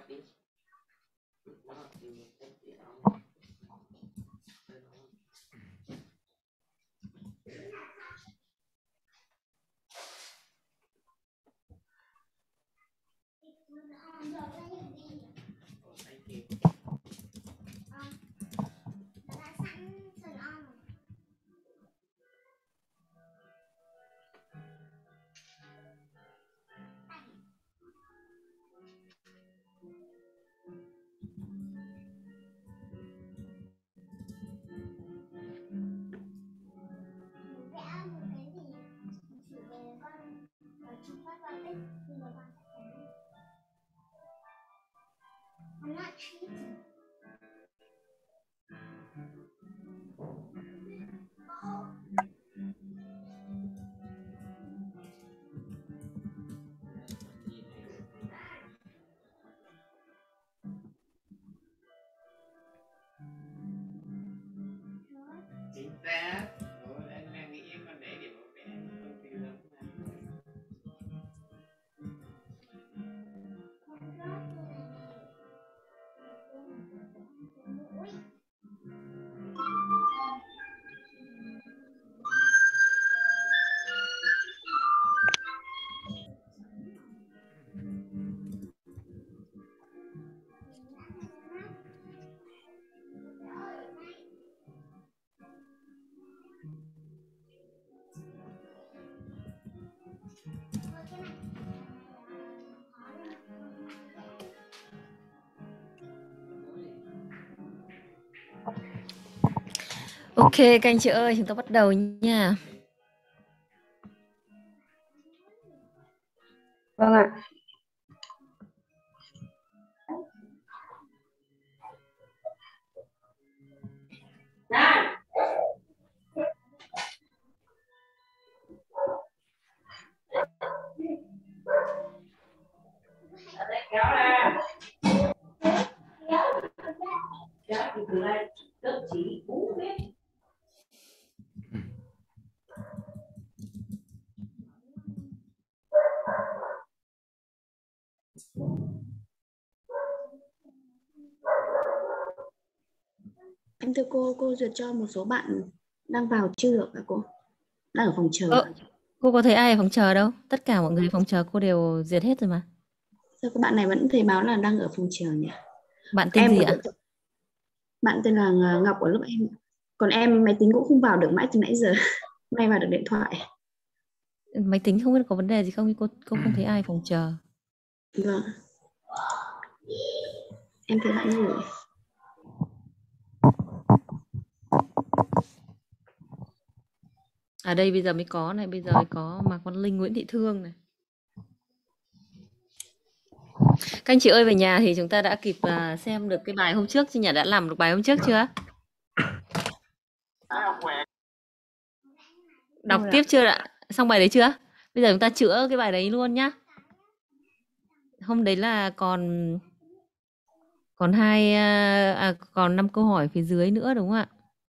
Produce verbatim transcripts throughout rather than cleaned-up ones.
Chính xác. Ủa, anh đang nghĩ em còn để điểm vào vẽ không tiêu đâu mà. Ok, các anh chị ơi, chúng ta bắt đầu nha. Vâng ạ. Em thưa cô, cô duyệt cho một số bạn đang vào chưa được ạ cô? Đang ở phòng chờ. Ờ, cô có thấy ai ở phòng chờ đâu? Tất cả mọi người phòng chờ cô đều duyệt hết rồi mà. Sao các bạn này vẫn thấy báo là đang ở phòng chờ nhỉ? Bạn tên Em gì có ạ? duyệt cho- Bạn tên là Ngọc ở lớp em. Còn em máy tính cũng không vào được mãi từ nãy giờ. May vào được điện thoại. Máy tính không biết có vấn đề gì không? Cô cô không thấy ai phòng chờ. Vâng. Em thấy bạn rồi. À đây bây giờ mới có này, bây giờ mới có Mạc Văn Linh, Nguyễn Thị Thương này. Các anh chị ơi, về nhà thì chúng ta đã kịp uh, xem được cái bài hôm trước chứ nhỉ? Đã làm được bài hôm trước chưa? Đọc Rồi tiếp ạ. chưa ạ? Xong bài đấy chưa? Bây giờ chúng ta chữa cái bài đấy luôn nhá. Hôm đấy là còn còn hai à, à, còn năm câu hỏi phía dưới nữa đúng không ạ?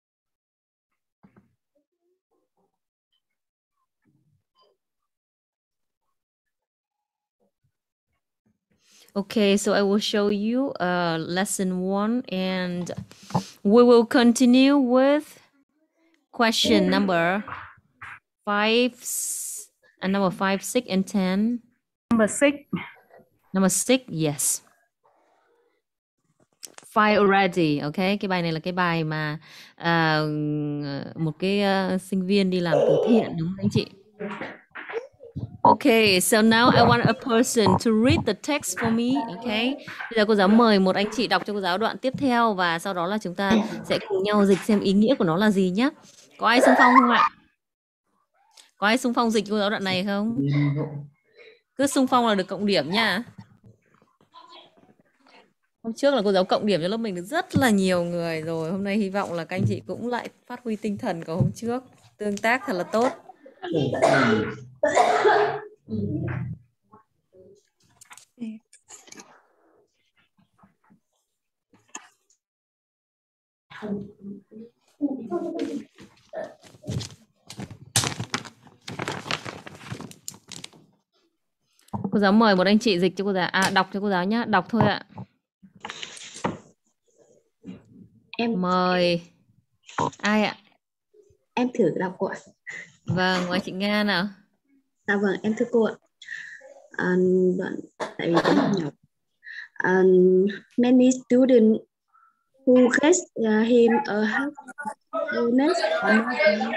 Okay, so I will show you uh, lesson one, and we will continue with question number five, s- and number five, six, and ten. Number six. Number six, yes. Five already, okay. Cái bài này là cái bài mà à, một cái uh, sinh viên đi làm từ thiện đúng không anh chị? Okay, so now I want a person to read the text for me, okay? Bây giờ cô giáo mời một anh chị đọc cho cô giáo đoạn tiếp theo và sau đó là chúng ta sẽ cùng nhau dịch xem ý nghĩa của nó là gì nhé. Có ai xung phong không ạ? Có ai xung phong dịch cô giáo đoạn này không? Cứ xung phong là được cộng điểm nha. Hôm trước là cô giáo cộng điểm cho lớp mình được rất là nhiều người rồi. Hôm nay hy vọng là các anh chị cũng lại phát huy tinh thần của hôm trước. Tương tác thật là tốt. Cô giáo mời một anh chị dịch cho cô giáo, à đọc cho cô giáo nhá, đọc thôi ạ. em Mời ai ạ? em thử đọc cô ạ. Vâng, mời chị Nga nào. Dạ vâng, em thưa cô ạ. À, đoạn tại vì cái đoạn nhỏ. Um, many students who get uh, him a half bonus or more than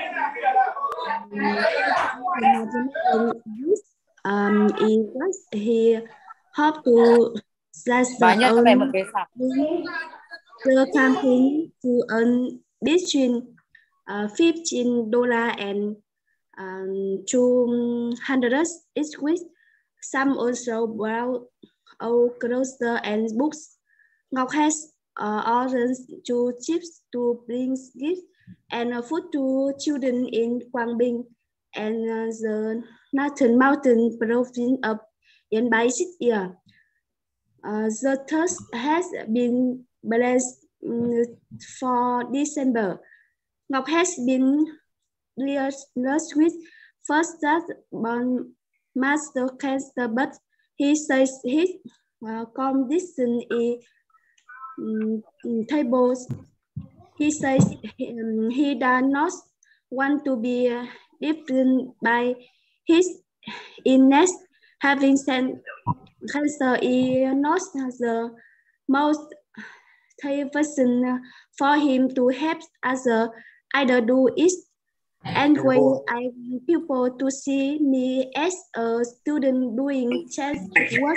um, is what he hope to that's Bà the nhớ cho mẹ một own cái sạc. the campaign to earn between uh, fifteen dollars and um, two hundred each week. Some also brought all clothes and books. Ngọc has uh, ordered two chips to bring gifts and uh, food to children in Quang Binh and uh, the Northern Mountain province of Yên Bái this year. Uh, the test has been blessed um, for December. Ngọc has been blessed with first that born master cancer, but he says his uh, condition is um, tables. He says he, um, he does not want to be uh, defined by his illness. Having said cancer is not the most terrifying for him to help others either do it. And when I want people to see me as a student doing charity work,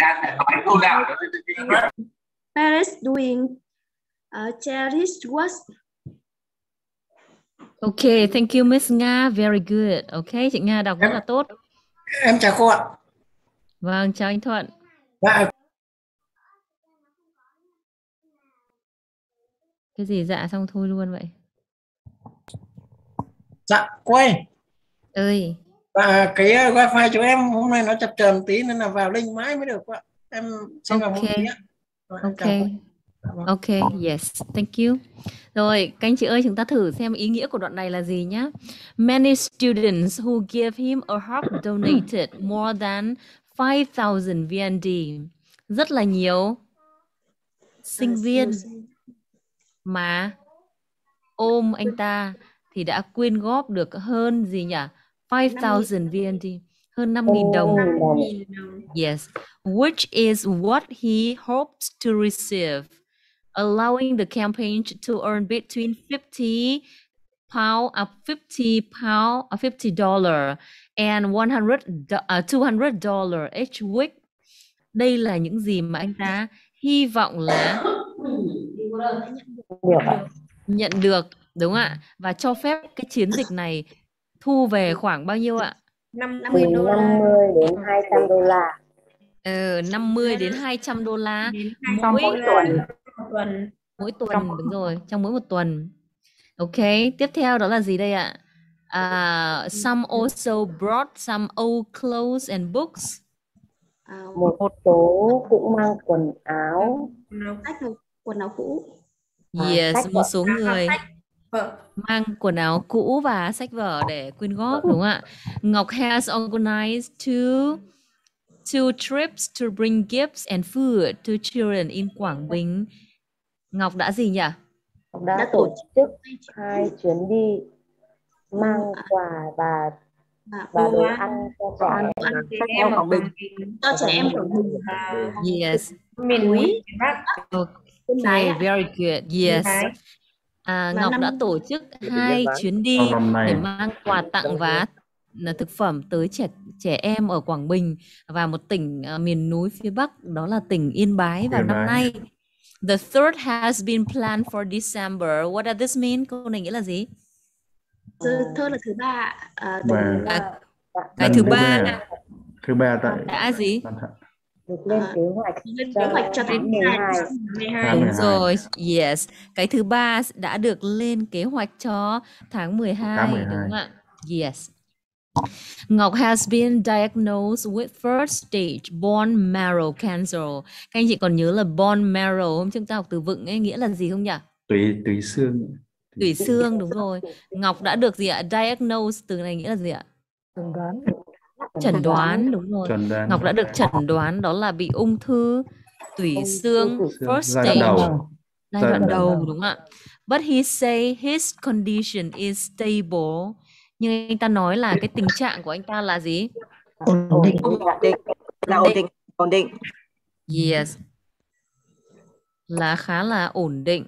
parents doing uh, charity work. Okay, thank you Miss Nga, very good. Okay, chị Nga đọc rất là tốt. Em chào cô ạ. Vâng, chào anh Thuận. Dạ. Cái gì dạ xong thôi luôn vậy? Dạ, cô ơi. Ơi. Và cái wifi của em hôm nay nó chập chờn tí nên là vào link mãi mới được ạ. Em xin vào một tí ạ. Okay. Okay, yes, thank you. Rồi, các anh chị ơi, chúng ta thử xem ý nghĩa của đoạn này là gì nhé. Many students who give him a harp donated more than five thousand V N D. Rất là nhiều sinh viên mà ôm anh ta thì đã quyên góp được hơn gì nhỉ? five thousand V N D, hơn năm nghìn đồng. Yes, which is what he hopes to receive, allowing the campaign to earn between fifty pound, uh, fifty pound, uh, fifty dollar and one hundred, uh, two hundred dollar each week. Đây là những gì mà anh ta hy vọng là nhận được, đúng không ạ? Và cho phép cái chiến dịch này thu về khoảng bao nhiêu ạ? năm mươi đến hai trăm đô la. Ờ, năm mươi đến hai trăm đô la mỗi tuần. tuần. Mỗi tuần, đúng rồi, trong mỗi một tuần. Ok, tiếp theo đó là gì đây ạ? Uh, some also brought some old clothes and books. Một, một số cũng mang quần áo. Quần áo cũ. Yes, một số người mang quần áo cũ và sách vở để quyên góp, đúng không ạ? Ngọc has organized two two trips to bring gifts and food to children in Quảng Bình. Ngọc đã gì nhỉ? Ngọc đã tổ chức hai chuyến đi mang quà và và đồ ăn cho trẻ em ở Quảng Bình. Cho trẻ em Quảng Bình. Yes. Miền núi. Okay, very good. Yes. À, Ngọc đã tổ chức hai chuyến đi để mang quà tặng và thực phẩm tới trẻ trẻ em ở Quảng Bình và một tỉnh uh, miền núi phía Bắc, đó là tỉnh Yên Bái vào năm nay. The third has been planned for December. What does this mean? Câu này nghĩa là gì? The third là thứ ba. À, à, cái thứ ba. Thứ ba tại đã gì? Được lên kế hoạch lên kế hoạch cho tháng mười hai. Đúng rồi, yes. Cái thứ ba đã được lên kế hoạch cho tháng mười hai, đúng không ạ? Yes. Ngọc has been diagnosed with first stage bone marrow cancer. Các anh chị còn nhớ là bone marrow hôm chúng ta học từ vựng ấy nghĩa là gì không nhỉ? Tủy tủy xương. Tủy xương, đúng rồi. Ngọc đã được gì ạ? Diagnose từ này nghĩa là gì ạ? Chẩn đoán. Chẩn đoán, đúng rồi. Đoán. Ngọc đã được chẩn đoán đó là bị ung thư tủy xương first stage, giai đoạn đầu, đúng không ạ? But he say his condition is stable. Nhưng anh ta nói là cái tình trạng của anh ta là gì? Ổn định. Ổn định. Là ổn định. Ổn định. Yes. Là khá là ổn định.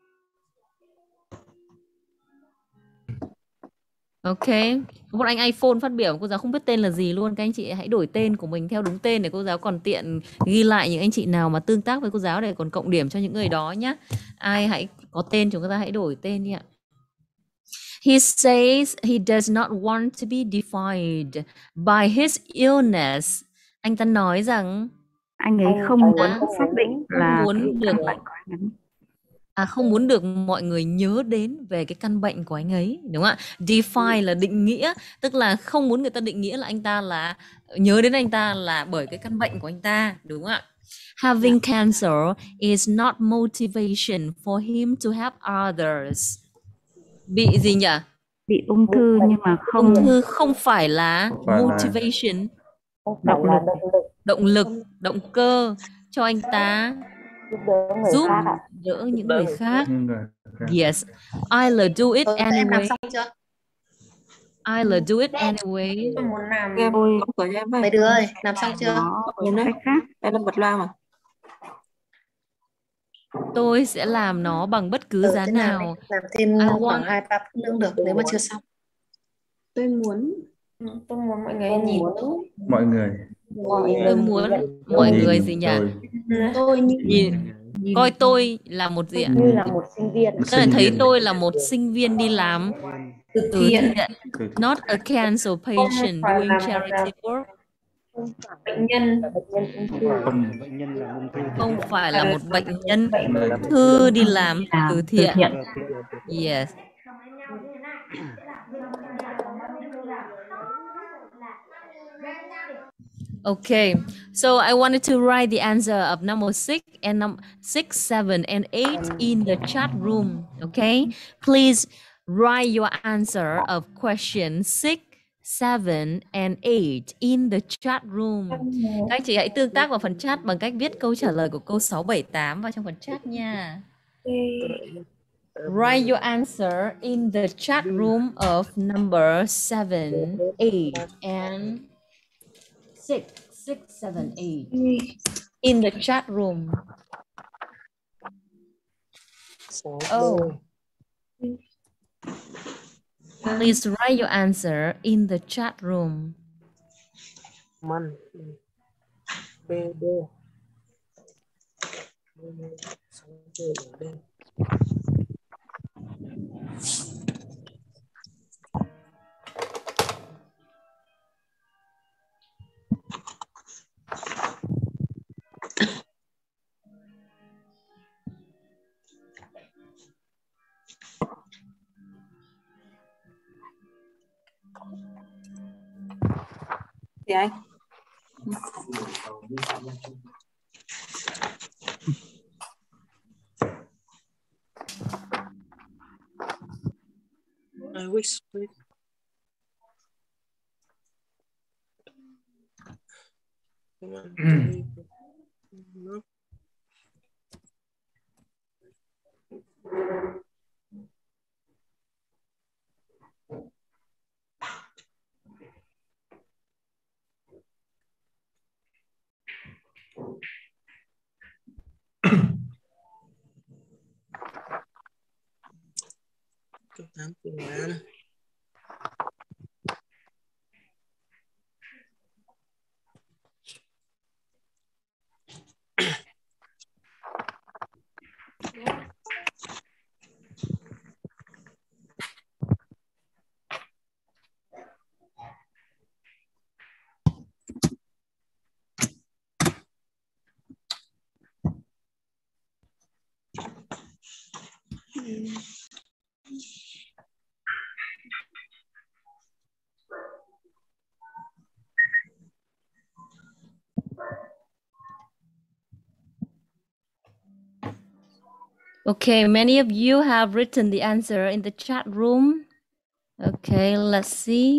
Ok. Có một anh iPhone phát biểu, cô giáo không biết tên là gì luôn. Các anh chị hãy đổi tên của mình theo đúng tên để cô giáo còn tiện ghi lại những anh chị nào mà tương tác với cô giáo để còn cộng điểm cho những người đó nhé. Ai hãy có tên chúng ta hãy đổi tên đi ạ. He says he does not want to be defined by his illness. Anh ta nói rằng anh ấy không anh muốn ta xác định không là muốn cái được căn bệnh của anh ấy. À, không muốn được mọi người nhớ đến về cái căn bệnh của anh ấy, đúng không ạ? Define là định nghĩa, tức là không muốn người ta định nghĩa là anh ta là nhớ đến anh ta là bởi cái căn bệnh của anh ta, đúng không ạ? Having cancer is not motivation for him to help others. Bị gì nhỉ? Bị ung thư nhưng mà không Ung thư không phải là Phải là- motivation, Động lực. động lực, động cơ cho anh ta Giúp đỡ người giúp khác ạ. đỡ những người khác. Nhưng người khác. Yes, I'll do it Ờ, em làm anyway. xong chưa? I'll do it anyway. Tôi muốn làm. Em Tôi- đóng cửa cho em với. Mấy đứa ơi, làm xong chưa? nó ở Nhìn đấy. cách khác. Em đang bật loa mà. Tôi sẽ làm nó bằng bất cứ Ừ, giá thế nào nào. đi, làm thêm I khoảng want- hai ba phút nữa cũng được nếu mà chưa xong. Tôi muốn Tôi muốn mọi người Tôi nhìn. muốn Mọi người. mọi Tôi người muốn nhìn mọi Nhìn người gì nhỉ? tôi. tôi như Nhìn, coi tôi là một gì ạ? như là một sinh viên. Tức là Sinh thấy viên. tôi là một sinh viên đi làm Từ từ thiện, thiện, Từ- not a cancer patient phải doing là một charity work. bệnh nhân, Bệnh nhân ung thư. Không. Không phải là một bệnh nhân Đây. ung thư đi làm Làm từ từ thiện. thiện. Yes. Okay, so I wanted to write the answer of number six and num six, seven, and eight in the chat room. Okay, please write your answer of question six, seven, and eight in the chat room. Các chị hãy tương tác vào phần chat bằng cách viết câu trả lời của câu sáu, bảy, tám vào trong phần chat nha. Write your answer in the chat room of number seven, eight, and six, six, seven, eight in the chat room. Oh, please write your answer in the chat room. Man. B D. Thì anh. I wish please. No. Câu tám phương án. Okay, many of you have written the answer in the chat room. Okay, let's see.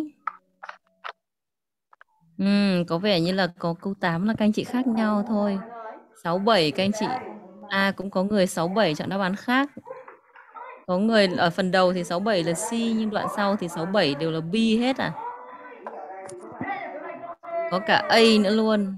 Ừm, có vẻ như là có câu tám là các anh chị khác nhau thôi. sáu, bảy các anh chị. À, cũng có người sáu, bảy chọn đáp án khác. Có người ở phần đầu thì sáu bảy là C nhưng đoạn sau thì sáu bảy đều là B hết à? Có cả A nữa luôn.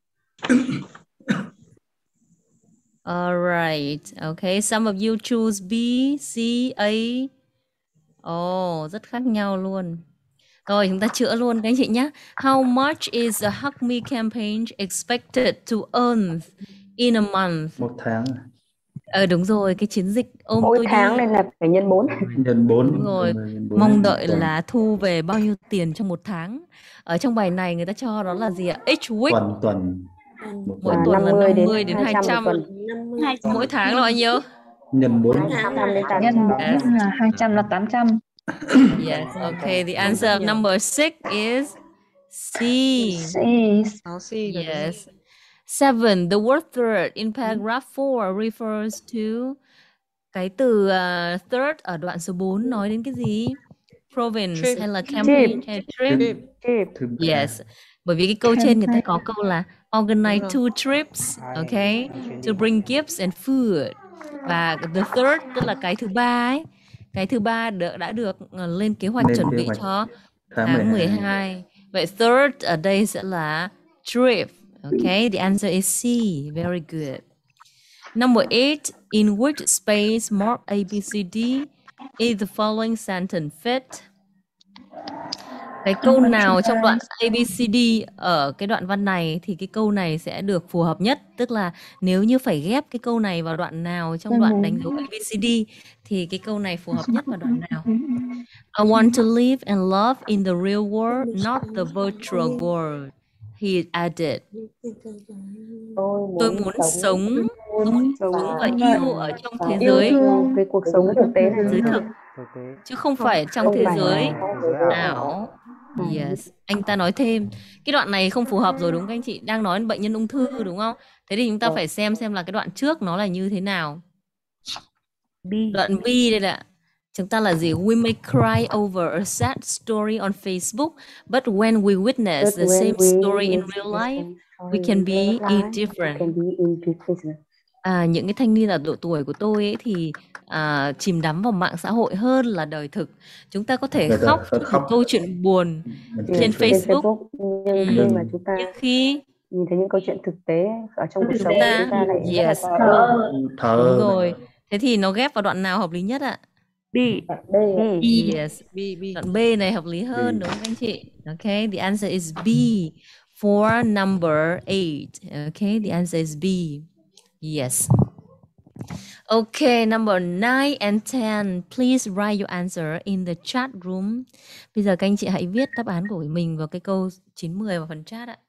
Alright, okay. Some of you choose B, C, A. Oh, rất khác nhau luôn. Rồi chúng ta chữa luôn các anh chị nhé. How much is the Hug Me campaign expected to earn in a month? Một tháng. Ờ đúng rồi, cái chiến dịch ôm Mỗi tôi tháng đi. nên là phải nhân bốn. Nhân bốn. Đúng rồi. Nhân bốn, Mong đợi tuần. là thu về bao nhiêu tiền trong một tháng. Ở trong bài này người ta cho đó là gì ạ? Each week. Tuần tuần. Một Mỗi tuần. tuần là năm mươi năm mươi đến hai trăm. tuần. Mỗi tháng là bao nhiêu? Nhân bốn. hai trăm đến tám Nhân trăm. Yes. bốn là hai trăm là tám trăm. Yes, okay. The answer of number six is C. sáu C là đúng. Yes. Seven. The word third in paragraph four refers to. Cái từ uh, third ở đoạn số bốn nói đến cái gì? Province Trip. hay là campaign hay trip? Trip. Trip. Thứ Yes. Bởi vì cái câu trên người ta có câu là organize two trips, okay, to bring gifts and food. Và the third tức là cái thứ ba ấy. Cái thứ ba đã, đã được uh, lên kế hoạch Lên chuẩn kế bị hoạch cho tháng tháng mười mười hai. hai. Vậy third ở đây sẽ là trip. Okay, the answer is C. Very good. Number eight, in which space mark A, B, C, D is the following sentence fit? Cái câu nào trong đoạn A, B, C, D ở cái đoạn văn này thì cái câu này sẽ được phù hợp nhất. Tức là nếu như phải ghép cái câu này vào đoạn nào trong đoạn đánh dấu A, B, C, D thì cái câu này phù hợp nhất vào đoạn nào? I want to live and love in the real world, not the virtual world. He added. Tôi muốn sống, tôi muốn sống và yêu ở trong thế giới Yêu cái cuộc sống thực tế này. giới thực, chứ không phải trong thế giới ảo. Yes. Anh ta nói thêm, cái đoạn này không phù hợp rồi đúng không các anh chị? Đang nói đến bệnh nhân ung thư đúng không? Thế thì chúng ta phải xem xem là cái đoạn trước nó là như thế nào. B. Đoạn B đây là chúng ta là gì? We may cry over a sad story on Facebook, but when we witness the same story in real life, we can be indifferent. À, những cái thanh niên ở độ tuổi của tôi ấy thì à, chìm đắm vào mạng xã hội hơn là đời thực. Chúng ta có thể Người ta khóc có trước khóc. một câu chuyện buồn Mình trên thấy Facebook, nhưng Ừ. khi mà chúng ta nhưng khi nhìn thấy những câu chuyện thực tế ở trong cuộc chúng sống của ta chúng ta lại rất là yes, thờ thờ. đúng rồi. Thế thì nó ghép vào đoạn nào hợp lý nhất ạ? B. B. Yes. B, B. Đoạn B này hợp lý hơn B. đúng không anh chị? Okay, the answer is B for number eight. Okay, the answer is B. Yes. Okay, number nine and ten. Please write your answer in the chat room. Bây giờ các anh chị hãy viết đáp án của mình vào cái câu chín mười vào phần chat ạ.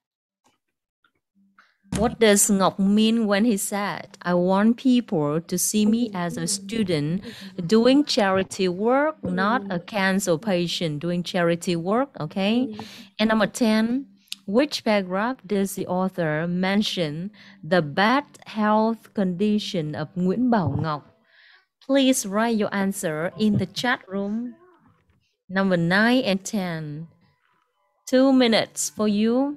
What does Ngọc mean when he said, I want people to see me as a student doing charity work, not a cancer patient doing charity work, okay? And number ten, which paragraph does the author mention the bad health condition of Nguyễn Bảo Ngọc? Please write your answer in the chat room. Number nine and ten. Two minutes for you.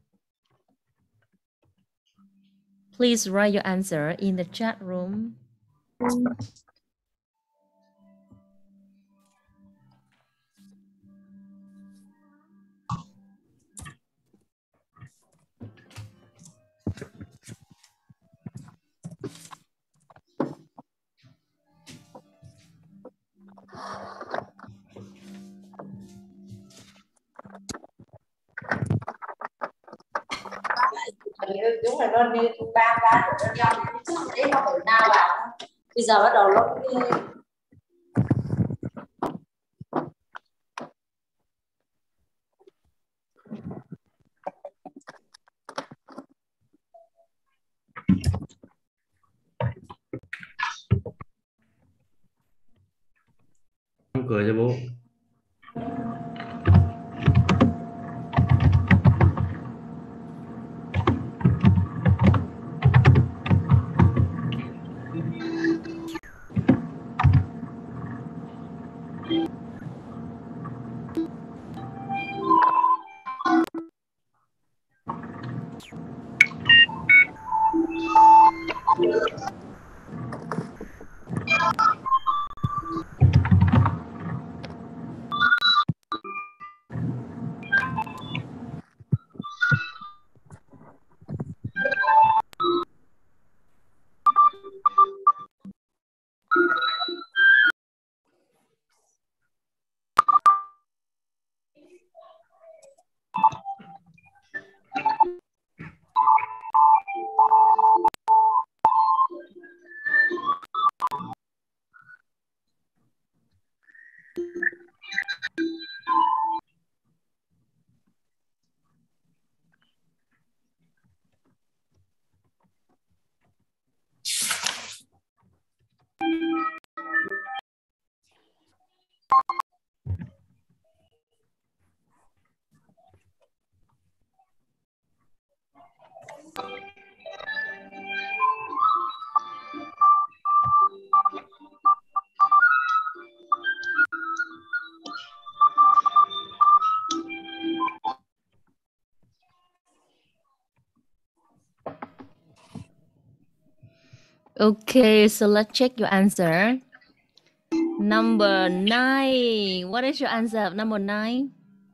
Please write your answer in the chat room. Đúng là nó đi ba ba của nó nhau trước đấy nó phải nào vào, bây giờ bắt đầu nó đi. Đóng cửa cho bố. Okay, so let's check your answer. Number nine. What is your answer of number nine?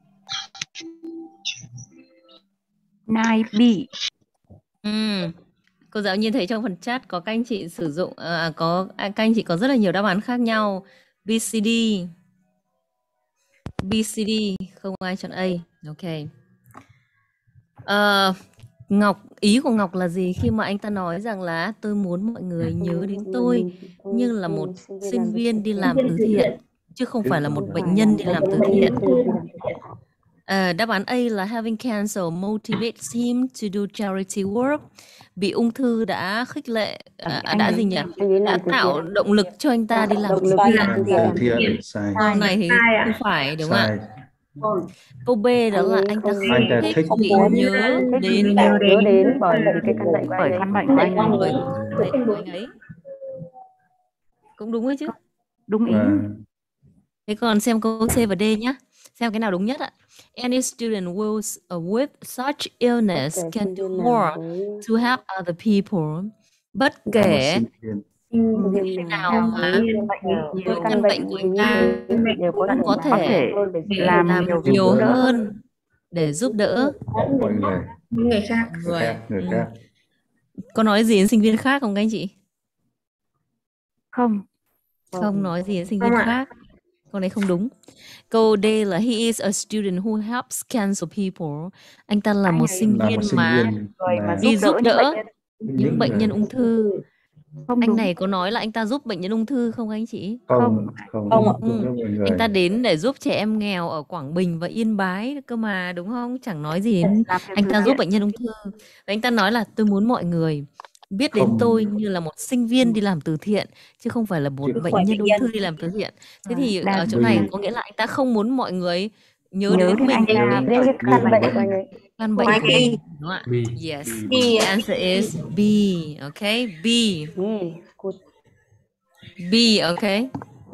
Nine B. Ừ. Cô giáo nhìn thấy trong phần chat có các anh chị sử dụng à, có à, các anh chị có rất là nhiều đáp án khác nhau. B, C, D. B, C, D. Không ai chọn A. Ok. Ờ, Ngọc, ý của Ngọc là gì khi mà anh ta nói rằng là tôi muốn mọi người nhớ đến tôi như là một sinh viên đi làm từ thiện chứ không phải là một bệnh nhân đi làm từ thiện. À, đáp án A là having cancer motivates him to do charity work. Bị ung thư đã khích lệ, à, đã gì nhỉ? Đã tạo động lực cho anh ta đi làm từ thiện. Từ thiện, sai. Câu này thì không phải đúng không ạ? Câu B đó là anh ta Anh ta thích thích bị nhớ đến nhớ đến bởi vì cái căn bệnh của Bởi anh căn ấy. bệnh của anh ấy. bởi căn bệnh của anh ấy. Cũng đúng ấy chứ. Đúng ý. Và Thế còn xem câu C và D nhé. Xem cái nào đúng nhất ạ. Any student with, uh, with such illness Bất kể can sinh do viên nào more với to help other people. Bất là một kể sinh viên. sinh khi viên nào nào mà với bệnh nào với với căn căn bệnh bệnh của như anh ta thế đều có cũng có thể thể hơn để làm làm nhiều nhiều giúp đỡ hơn để giúp đỡ mọi người, người khác. người người. khác, người Ừ. khác. Có nói gì đến sinh viên khác không các anh chị? Không. Không nói gì đến sinh viên Không ạ. khác. Câu này không đúng. Câu D là he is a student who helps cancer people. Anh ta là Anh một ấy sinh Là một viên sinh mà viên Người mà mà đi giúp những đỡ bệnh nhân. những những bệnh nhân người ung thư. Không Anh đúng. này có nói là anh ta giúp bệnh nhân ung thư không anh chị? không không Không ạ. giúp Ừ. đỡ mọi người. Anh ta đến để giúp trẻ em nghèo ở Quảng Bình và Yên Bái cơ mà đúng không? Chẳng nói gì đến Làm việc anh từ ta giúp thiện. bệnh nhân ung thư. Và anh ta nói là tôi muốn mọi người biết đến Không tôi như là một sinh viên đi làm từ thiện chứ không phải là một chứ bệnh phải nhân bệnh ung nhân. thư đi làm từ thiện. Thế À, thì đang ở chỗ này vì có nghĩa là anh ta không muốn mọi người nhớ nhớ đến đến mình anh vì ta. đến cái vì căn là bệnh bệnh của anh ấy. căn bệnh Mai của Kỳ. mình đúng không ạ? B. Yes. vì Kỳ The answer is B. Okay, B. Ghi. Good. B, okay.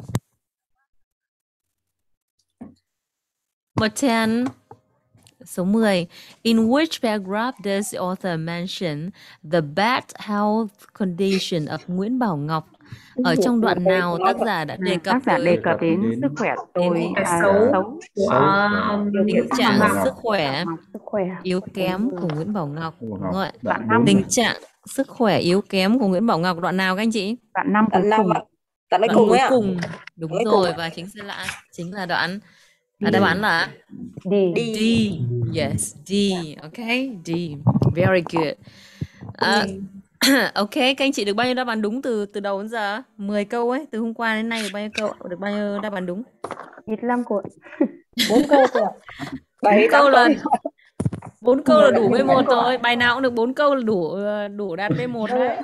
Number ten. Số mười. In which paragraph does the author mention the bad health condition of Nguyễn Bảo Ngọc? Ở trong đoạn nào tác giả đã đề À, cập tác giả tới đề đề cập cập đến đến sức khỏe tôi đến à, xấu xấu của xấu và um, Điều tình kiện Nguyễn trạng Bảo Ngọc. sức Ngọc. khỏe sức khỏe yếu kém của Nguyễn Bảo Ngọc Của đúng Ngọc. không ạ? Đoạn Đoạn năm. bốn. Tình trạng sức khỏe yếu kém của Nguyễn Bảo Ngọc đoạn nào các anh chị? Đoạn năm cuối Đoạn năm cùng. ạ. Đoạn cuối Đoạn cùng cuối ấy ạ. cùng. Đúng Cuối cùng rồi ạ. và chính sẽ là chính là đoạn à, D. đáp án là đi D. Đi. Yes, D. Okay, D. Very good. À, ok, các anh chị được bao nhiêu đáp án đúng từ từ đầu đến giờ? mười câu ấy, từ hôm qua đến nay được bao nhiêu câu? Được bao nhiêu đáp án đúng? ít lắm cô ạ. Bốn câu thôi ạ. Bảy Bốn tám câu là câu. bốn câu là đủ B một rồi, bài nào cũng được bốn câu là đủ đủ đạt B một đấy.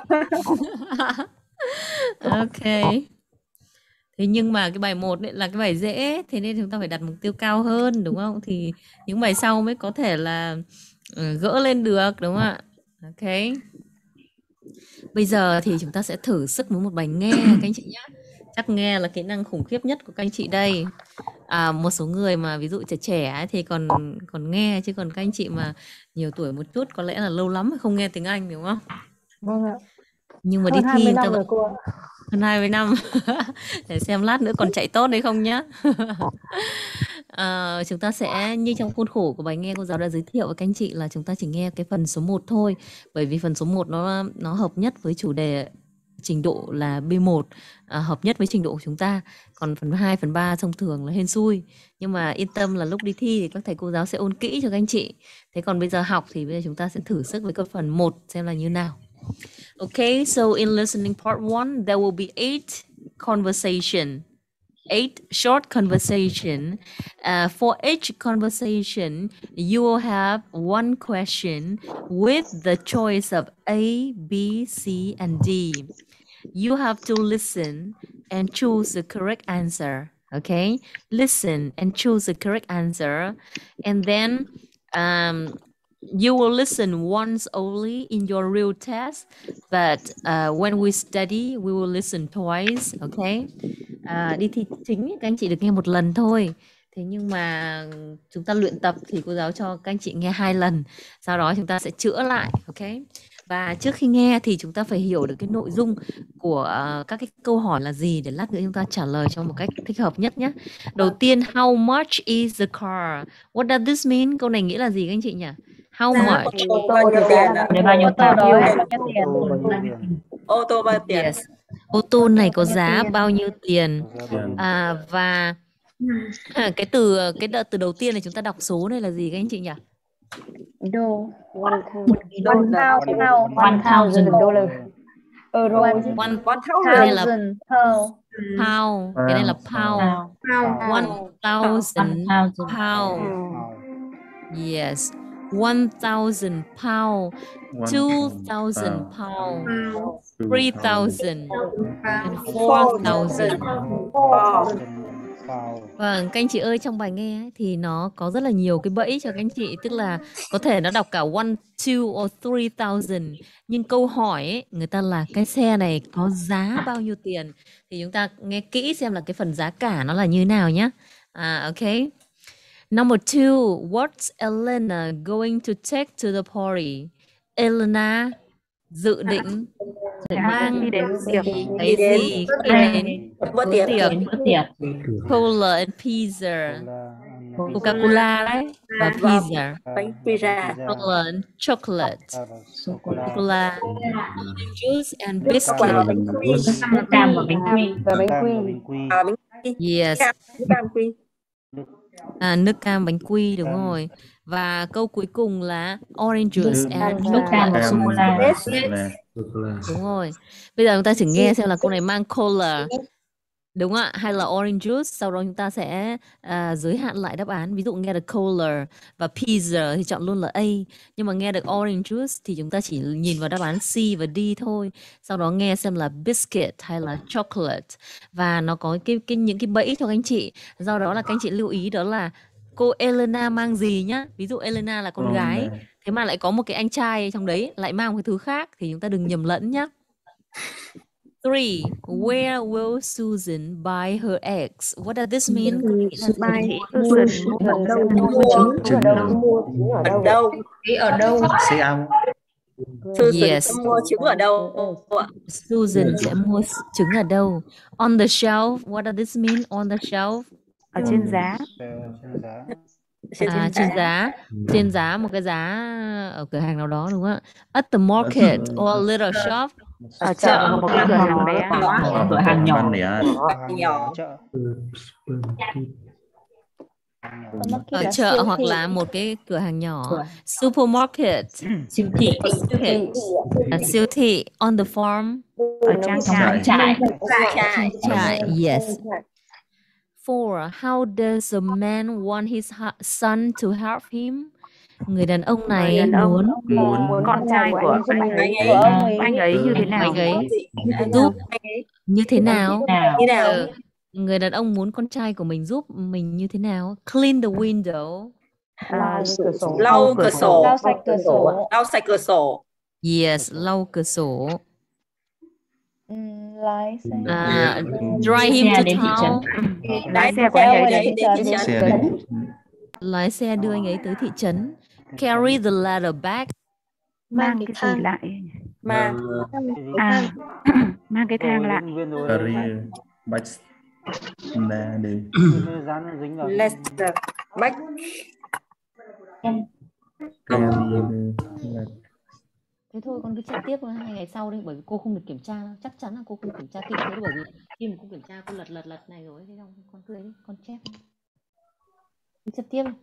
Ok. Thế nhưng mà cái bài một ấy là cái bài dễ, thế nên chúng ta phải đặt mục tiêu cao hơn đúng không? Thì những bài sau mới có thể là uh, gỡ lên được đúng không ạ? Ok. Bây giờ thì chúng ta sẽ thử sức với một bài nghe các anh chị nhé. Chắc nghe là kỹ năng khủng khiếp nhất của các anh chị đây. À, một số người mà ví dụ trẻ trẻ thì còn còn nghe, chứ còn các anh chị mà nhiều tuổi một chút có lẽ là lâu lắm không nghe tiếng Anh đúng không? Vâng ạ. Nhưng mà Hơn đi hai thi mươi người ta năm vẫn rồi cô ạ. hơn hai mươi năm. Để xem lát nữa còn chạy tốt đấy không nhá. À, chúng ta sẽ như trong khuôn khổ của bài nghe cô giáo đã giới thiệu với các anh chị là chúng ta chỉ nghe cái phần số một thôi, bởi vì phần số một nó nó hợp nhất với chủ đề trình độ là B một, à, hợp nhất với trình độ của chúng ta. Còn phần hai, phần ba thông thường là hên xui. Nhưng mà yên tâm là lúc đi thi thì các thầy cô giáo sẽ ôn kỹ cho các anh chị. Thế còn bây giờ học thì bây giờ chúng ta sẽ thử sức với cái phần một xem là như nào. Okay, so in listening part one, there will be eight conversation, eight short conversation. Uh, for each conversation, you will have one question with the choice of A, B, C, and D. You have to listen and choose the correct answer. Okay, listen and choose the correct answer, and then um, you will listen once only in your real test, but uh, when we study, we will listen twice, okay? À, đi thi chính các anh chị được nghe một lần thôi. Thế nhưng mà chúng ta luyện tập thì cô giáo cho các anh chị nghe hai lần. Sau đó chúng ta sẽ chữa lại, okay? Và trước khi nghe thì chúng ta phải hiểu được cái nội dung của uh, các cái câu hỏi là gì để lát nữa chúng ta trả lời cho một cách thích hợp nhất nhé. Đầu tiên, how much is the car? What does this mean? Câu này nghĩa là gì các anh chị nhỉ? How much? Để bao nhiêu tiền? Ô tô bao nhiêu tiền? Yes. Ô tô này có giá bao nhiêu tiền? À, và cái từ cái đợt từ đầu tiên này chúng ta đọc số này là gì các anh chị nhỉ? Đô. One thousand dollar. Euro. One thousand là pound. Cái này là pound. One thousand pound. Yes. One thousand pound. Two thousand pound. Three thousand. And four thousand. Vâng, các anh chị ơi, trong bài nghe ấy, thì nó có rất là nhiều cái bẫy cho các anh chị. Tức là có thể nó đọc cả one, two or three thousand. Nhưng câu hỏi ấy, người ta là cái xe này có giá bao nhiêu tiền. Thì chúng ta nghe kỹ xem là cái phần giá cả nó là như nào nhé. À, ok. Number two, what's Elena going to take to the party? Elena dự định mang cái gì khi đến bữa tiệc? Cola and pizza. Coca-Cola đấy và pizza. Bánh pizza. Cola and chocolate. Cola, juice and biscuit. Nước cam và bánh quy. Và bánh quy. À, bánh quy. Yes. Cam quy. À, nước cam bánh quy, đúng rồi. Và câu cuối cùng là orange juice and chocolate. Đúng rồi. Bây giờ chúng ta chỉ nghe xem là câu này mang cola, đúng ạ, hay là orange juice. Sau đó chúng ta sẽ à, giới hạn lại đáp án. Ví dụ nghe được cola và pizza thì chọn luôn là A. Nhưng mà nghe được orange juice thì chúng ta chỉ nhìn vào đáp án C và D thôi. Sau đó nghe xem là biscuit hay là chocolate. Và nó có cái, cái những cái bẫy cho các anh chị. Do đó là các anh chị lưu ý đó là cô Elena mang gì nhá. Ví dụ Elena là con oh, gái, này. Thế mà lại có một cái anh trai trong đấy lại mang một cái thứ khác thì chúng ta đừng nhầm lẫn nhá. Three, where will Susan buy her eggs? What does this mean? Buy Susan ở đâu? Ở đâu? Ở đâu? Xe ông. Susan Yes. sẽ mua trứng ở đâu? Susan sẽ mua trứng ở đâu? On the shelf. What does this mean? On the shelf. Ở trên giá. À, trên giá, trên giá một cái giá ở cửa hàng nào đó, đúng không ạ? At the market or a little shop. Ở chợ một cái cửa hàng bé. Cửa hàng nhỏ. Nhỏ. Ở chợ hoặc là một cái cửa hàng nhỏ. Supermarket. Siêu thị. À, siêu thị. On the farm. Ở trang trại. Trại. Trang trại. Yes. Four, how does a man want his son to help him? Người đàn ông này đàn ông muốn muốn con trai của anh ấy, anh ấy như thế nào? Anh ấy giúp như thế nào? Như nào? Người đàn ông muốn con trai của mình giúp mình như thế nào? Clean the window. À, Lau cửa sổ. Lau sạch cửa sổ. Lau sạch cửa sổ. Yes, lau cửa sổ. Lái xe. À, drive him to town. Lái xe của anh ấy đến thị trấn. Lái xe đưa anh ấy tới thị trấn. Carry the ladder bag. Mang cái gì lại? Mang. À, mang cái thang lại. Carry bag là đi. Let's bag. Thế thôi con cứ chạy tiếp hai ngày sau đi, bởi vì cô không được kiểm tra đâu. Chắc chắn là cô không kiểm tra kỹ thế, bởi vì khi mà cô kiểm tra cô lật lật lật này rồi, thế không con cứ đấy đi, con chép đi, chép tiếp đi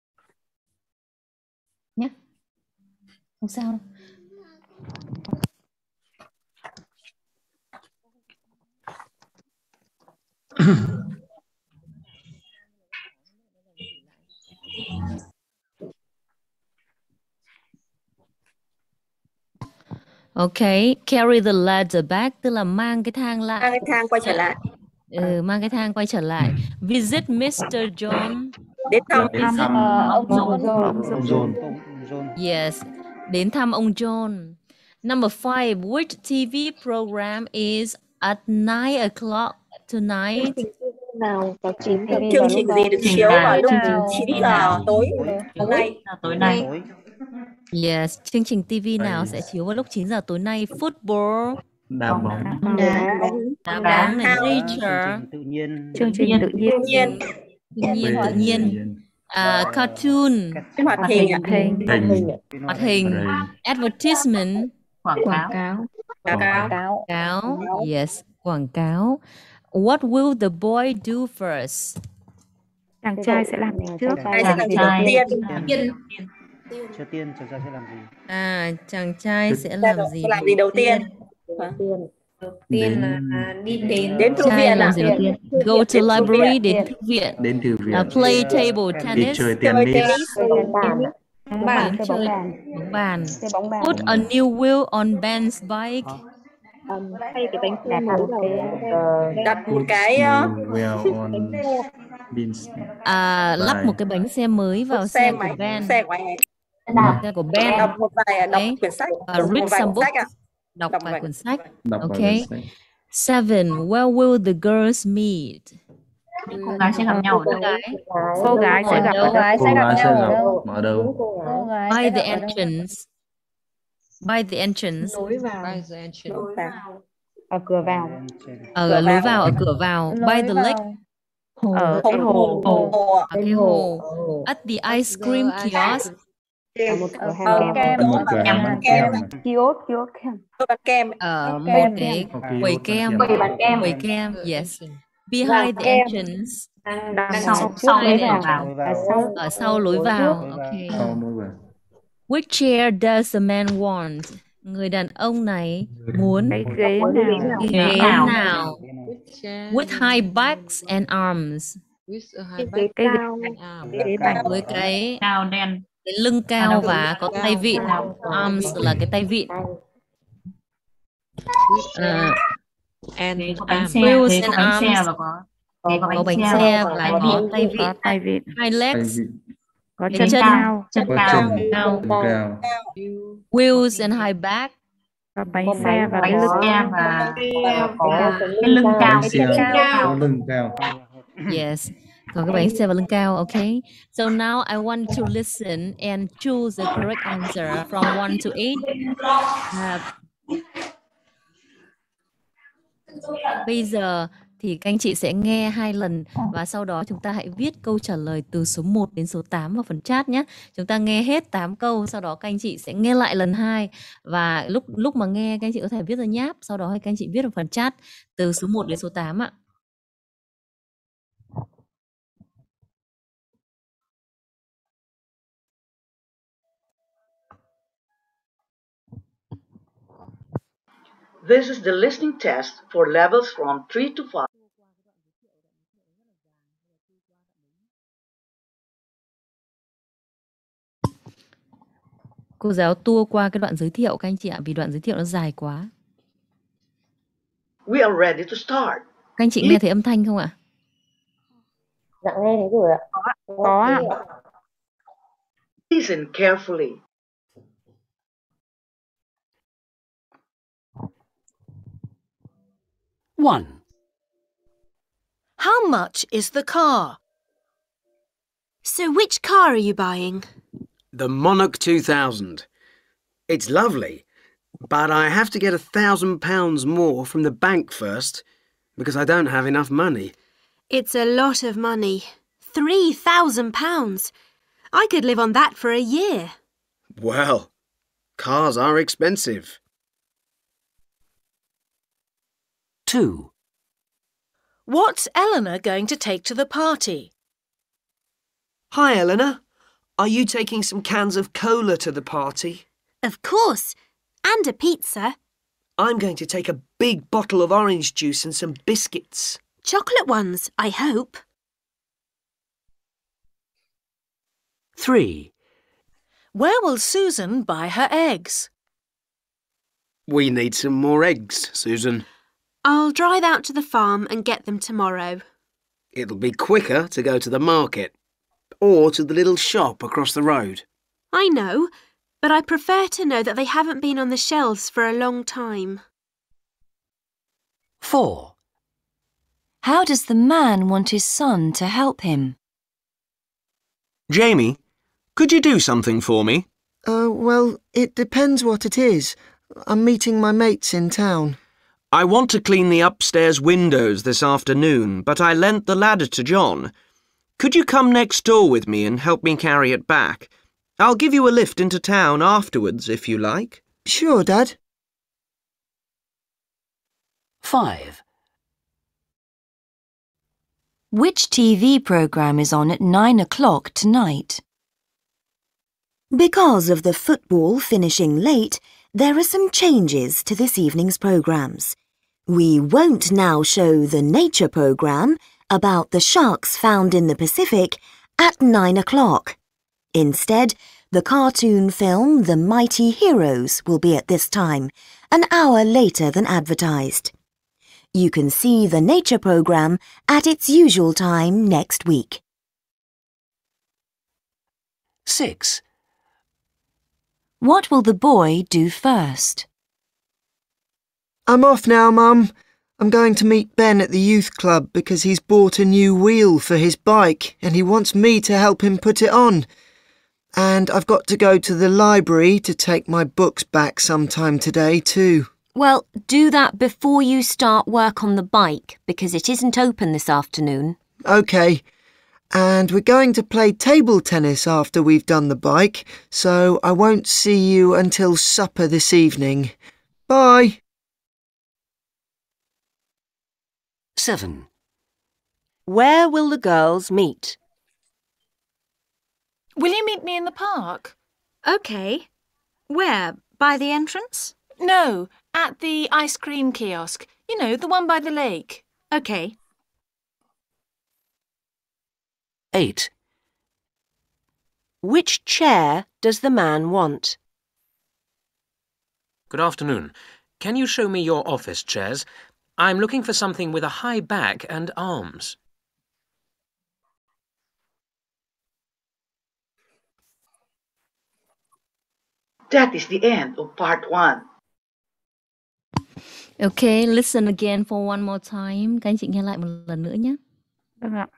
nhé, không sao đâu. Ok, carry the ladder back tức là mang cái thang lại. Mang cái thang quay trở lại. Ừ, mang cái thang quay trở lại. Visit mister John. Đến thăm Đến thăm ông John. ông John. Yes. Đến thăm ông John. Number five. Which T V program is at nine o'clock tonight? Nào có chín giờ Chương trình gì được chiếu vào lúc chín giờ tối hôm nay? Tối nay. Yes. Chương trình ti vi nào sẽ chiếu vào lúc chín giờ tối nay? Football. Đá bóng. Đá bóng này. Nature. Tự nhiên. chương trình tự nhiên. Tự nhiên. Tự nhiên. Tự nhiên. À, cartoon. Hoạt hình ạ. Hình. Hoạt hình. Advertisement. Quảng Quảng cáo. cáo. Quảng cáo. Cáo. Yes. Quảng cáo. What will the boy do first? Chàng trai sẽ làm gì trước? Ai sẽ làm gì đầu tiên? Tiên. Trước tiên chàng trai sẽ làm gì? À, chàng trai sẽ làm gì? Làm gì đầu tiên? Tiên là đi đến Đến thư Trai viện làm ạ. gì đầu tiên? Go to Đến thư library, viện. đến thư viện. Đến thư viện. Uh, play table Đi tennis. chơi Chơi tennis. tennis. bóng bàn. Đến chơi bóng bàn. Chơi bóng bàn. Put a new wheel on Ben's bike. Hay cái bánh xe mới đầu. Đặt một cái uh, Well on Beans. À, lắp Bài. một cái bánh xe mới vào xe xe của máy, Ben. xe của anh ấy. Xe của Ben. Đọc một vài đọc Đấy. quyển sách, Uh, đọc một read vài some cuốn sách books. ạ. Đọc Đọc vài vài- cuốn sách. Đọc vào Okay. danh sách. Seven. Where will the girls meet? Cô gái sẽ gặp nhau ở đâu? Cô gái sẽ gặp Đâu? ở đâu? Cô gái sẽ gặp ở đâu? By the entrance. By the entrance. Lối vào. Lối vào. Ở cửa vào. Ở lối vào, ở cửa vào. By the lake. Ở cái hồ. Hồ. Ở cái hồ. At the ice cream kiosk. Ở một cửa Ở hàng kem. Ở một cửa hàng bán kem. Kiosk, kiosk kem. Tôi bán kem. Ở một Kem. cái Ok, quầy bán kem. kem. bán kem. Quầy kem. Yes. Behind the kem. entrance. Đằng Sau- sau, sau trước lối lối vào. vào. À, sau. Ở sau lối vào. Okay. Sau mới vào. Which chair does the man want? Người đàn ông này muốn Cái ghế nào? cái ghế nào? With high backs and arms. Cái ghế cao. Ghế bành. Với cái, Cao đen. cái lưng cao và có tay vịn. Arms là cái tay vịn. À, Ghế có bánh xe. Wheels Ghế có and bánh xe arms. và có. Ghế có có bánh bánh xe. xe và có tay vịn. Có tay vịn. High Tay legs. vịn. Có Cái chân chân. cao. Chân Có cao. chân. Cao. Chân cao. Wheels and high back. Có bánh xe và cái Bánh lưng. xe và có cái lưng cao. Bánh xe có lưng cao. Yes. Có cái bánh xe và lưng cao. Okay. So now I want to listen and choose the correct answer from one to eight. Uh, Bây giờ thì các anh chị sẽ nghe hai lần và sau đó chúng ta hãy viết câu trả lời từ số một đến số tám vào phần chat nhé. Chúng ta nghe hết tám câu, sau đó các anh chị sẽ nghe lại lần hai và lúc lúc mà nghe các anh chị có thể viết ra nháp, sau đó các anh chị viết vào phần chat từ số một đến số tám ạ. This is the listening test for levels from three to five. Cô giáo tua qua cái đoạn giới thiệu các anh chị ạ, vì đoạn giới thiệu nó dài quá. We are ready to start. Các anh chị nghe thấy âm thanh không ạ? Dạ nghe thấy rồi ạ. Có ạ. Listen carefully. One. How much is the car? So which car are you buying? The Monarch two thousand. It's lovely, but I have to get a thousand pounds more from the bank first because I don't have enough money. It's a lot of money. Three thousand pounds. I could live on that for a year. Well, cars are expensive. Two. What's Eleanor going to take to the party? Hi, Eleanor. Are you taking some cans of cola to the party? Of course. And a pizza. I'm going to take a big bottle of orange juice and some biscuits. Chocolate ones, I hope. Three. Where will Susan buy her eggs? We need some more eggs, Susan. I'll drive out to the farm and get them tomorrow. It'll be quicker to go to the market or to the little shop across the road. I know, but I prefer to know that they haven't been on the shelves for a long time. Four. How does the man want his son to help him? Jamie, could you do something for me? Uh, well, it depends what it is. I'm meeting my mates in town. I want to clean the upstairs windows this afternoon, but I lent the ladder to John. Could you come next door with me and help me carry it back? I'll give you a lift into town afterwards, if you like. Sure, Dad. Five. Which T V programme is on at nine o'clock tonight? Because of the football finishing late, there are some changes to this evening's programmes. We won't now show the nature programme about the sharks found in the Pacific at nine o'clock. Instead, the cartoon film The Mighty Heroes will be at this time, an hour later than advertised. You can see the nature programme at its usual time next week. Six. What will the boy do first? I'm off now, Mum. I'm going to meet Ben at the youth club because he's bought a new wheel for his bike and he wants me to help him put it on. And I've got to go to the library to take my books back sometime today too. Well, do that before you start work on the bike because it isn't open this afternoon. OK. And we're going to play table tennis after we've done the bike, so I won't see you until supper this evening. Bye. Seven. Where will the girls meet? Will you meet me in the park? OK. Where? By the entrance? No, at the ice cream kiosk. You know, the one by the lake. OK. Eight. Which chair does the man want? Good afternoon. Can you show me your office chairs? I'm looking for something with a high back and arms. That is the end of part one. Okay, listen again for one more time. Các anh chị nghe lại một lần nữa nhé. Vâng ạ.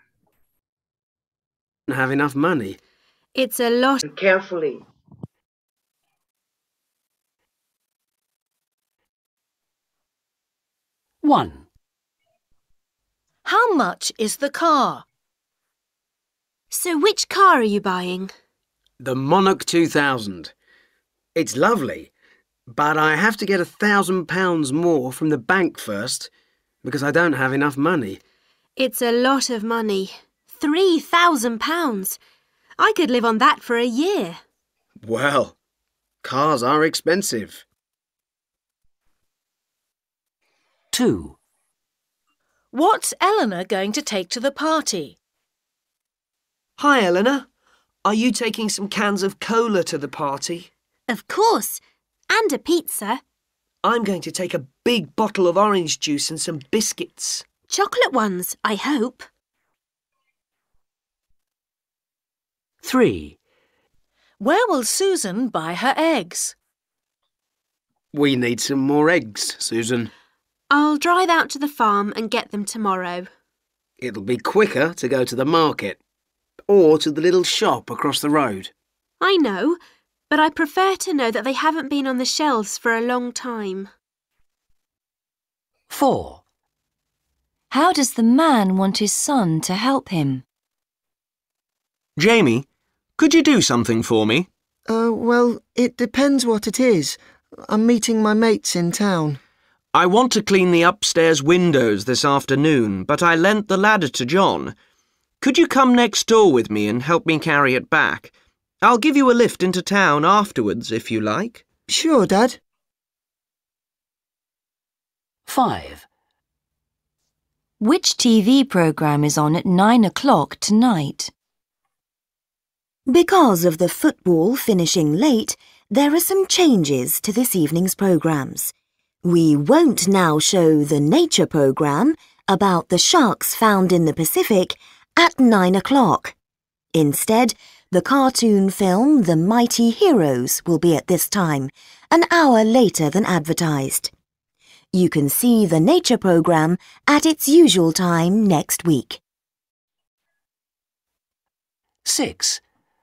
Have enough money. It's a lot. Carefully. One. How much is the car? So which car are you buying? The Monarch two thousand. It's lovely, but I have to get a thousand pounds more from the bank first because I don't have enough money. It's a lot of money. Three thousand pounds. I could live on that for a year. Well, cars are expensive. Two. What's Eleanor going to take to the party? Hi, Eleanor. Are you taking some cans of cola to the party? Of course. And a pizza. I'm going to take a big bottle of orange juice and some biscuits. Chocolate ones, I hope. Three. Where will Susan buy her eggs? We need some more eggs, Susan. I'll drive out to the farm and get them tomorrow. It'll be quicker to go to the market or to the little shop across the road. I know, but I prefer to know that they haven't been on the shelves for a long time. Four. How does the man want his son to help him? Jamie, could you do something for me? Uh, well, it depends what it is. I'm meeting my mates in town. I want to clean the upstairs windows this afternoon, but I lent the ladder to John. Could you come next door with me and help me carry it back? I'll give you a lift into town afterwards, if you like. Sure, Dad. Five. Which T V programme is on at nine o'clock tonight? Because of the football finishing late, there are some changes to this evening's programmes. We won't now show the nature programme about the sharks found in the Pacific at nine o'clock. Instead, The cartoon film The Mighty Heroes will be at this time, an hour later than advertised. You can see the nature program at its usual time next week. Six.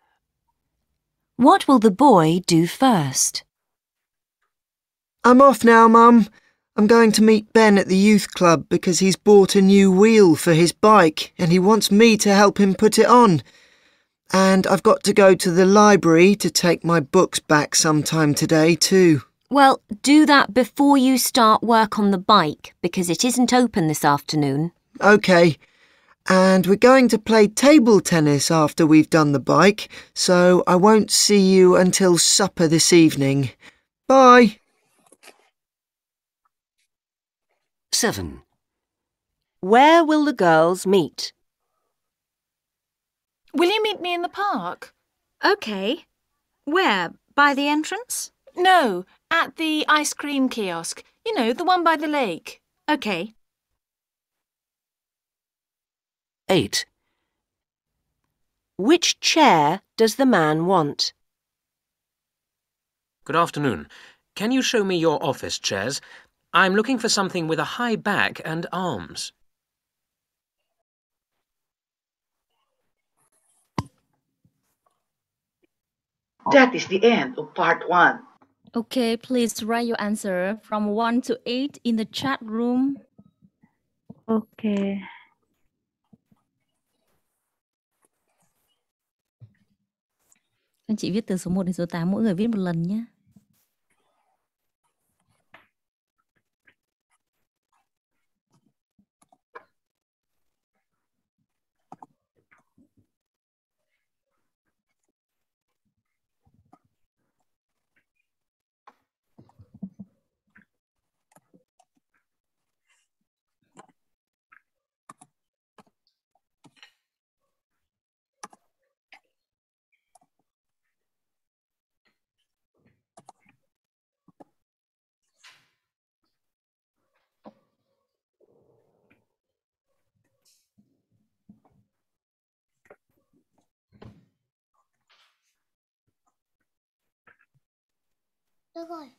What will the boy do first? I'm off now, Mum. I'm going to meet Ben at the youth club because he's bought a new wheel for his bike and he wants me to help him put it on. And I've got to go to the library to take my books back sometime today too. Well, do that before you start work on the bike because it isn't open this afternoon. OK. And we're going to play table tennis after we've done the bike, so I won't see you until supper this evening. Bye. Seven. Where will the girls meet? Will you meet me in the park? OK. Where? By the entrance? No, at the ice cream kiosk. You know, the one by the lake. OK. Eight. Which chair does the man want? Good afternoon. Can you show me your office chairs? I'm looking for something with a high back and arms. That is the end of part one. Okay, please write your answer from one to eight in the chat room. Okay. Anh chị viết từ số một đến số tám, mỗi người viết một lần nhé. Được rồi.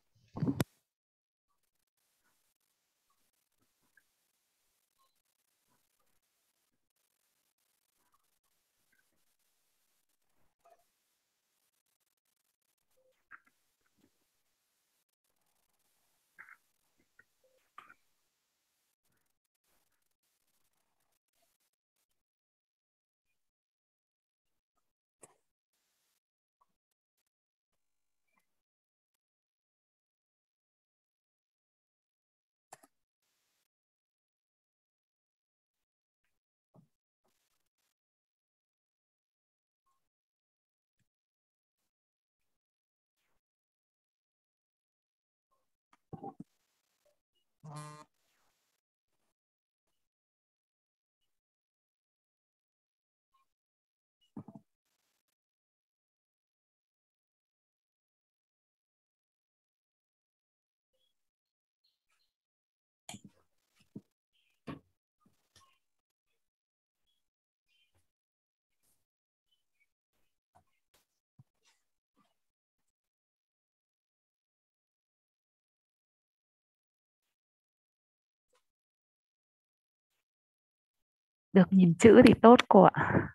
Được nhìn chữ thì tốt cô ạ.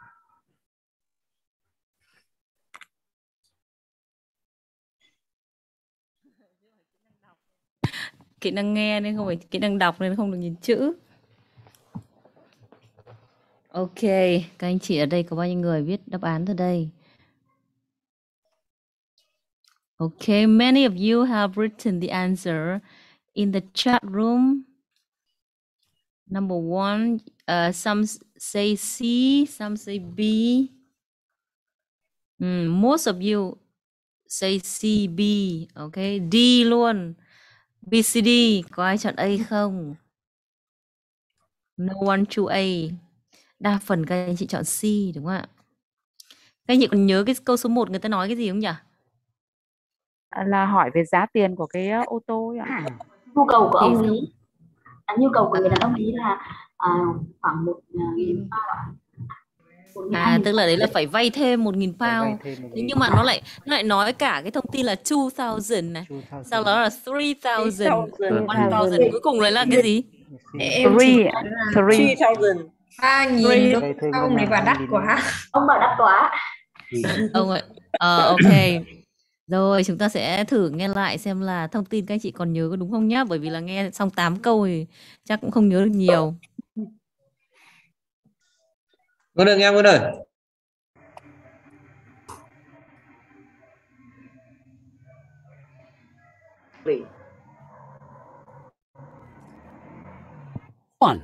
Kỹ năng nghe nên không phải kỹ năng đọc nên không được nhìn chữ. Ok, các anh chị ở đây có bao nhiêu người viết đáp án ở đây? Okay, many of you have written the answer in the chat room. Number one, uh, some say C, some say B. Mm, most of you say C, B. Okay, D luôn. B, C, D. Có ai chọn A không? No one choose A. Đa phần các anh chị chọn C đúng không ạ? Các anh chị còn nhớ cái câu số một người ta nói cái gì không nhỉ? Là hỏi về giá tiền của cái ô tô ấy ạ. Nhu cầu của Thì ông sao? ý, à, nhu cầu của người đàn ông ý là à, khoảng một nghìn bao ạ. À, tức là đấy là phải vay thêm một nghìn pound. Thế nhưng mà nó lại nó lại nói cả cái thông tin là two thousand này, sau đó là three thousand, one thousand, cuối cùng đấy là cái gì? Em chỉ Three, three. ba nghìn đúng không? Này và đắt quá. Ông bảo đắt quá. Ông ơi, ờ, ok. Rồi chúng ta sẽ thử nghe lại xem là thông tin các anh chị còn nhớ có đúng không nhá. Bởi vì là nghe xong tám câu thì chắc cũng không nhớ được nhiều. Ngân ơi, nghe Ngân ơi. One.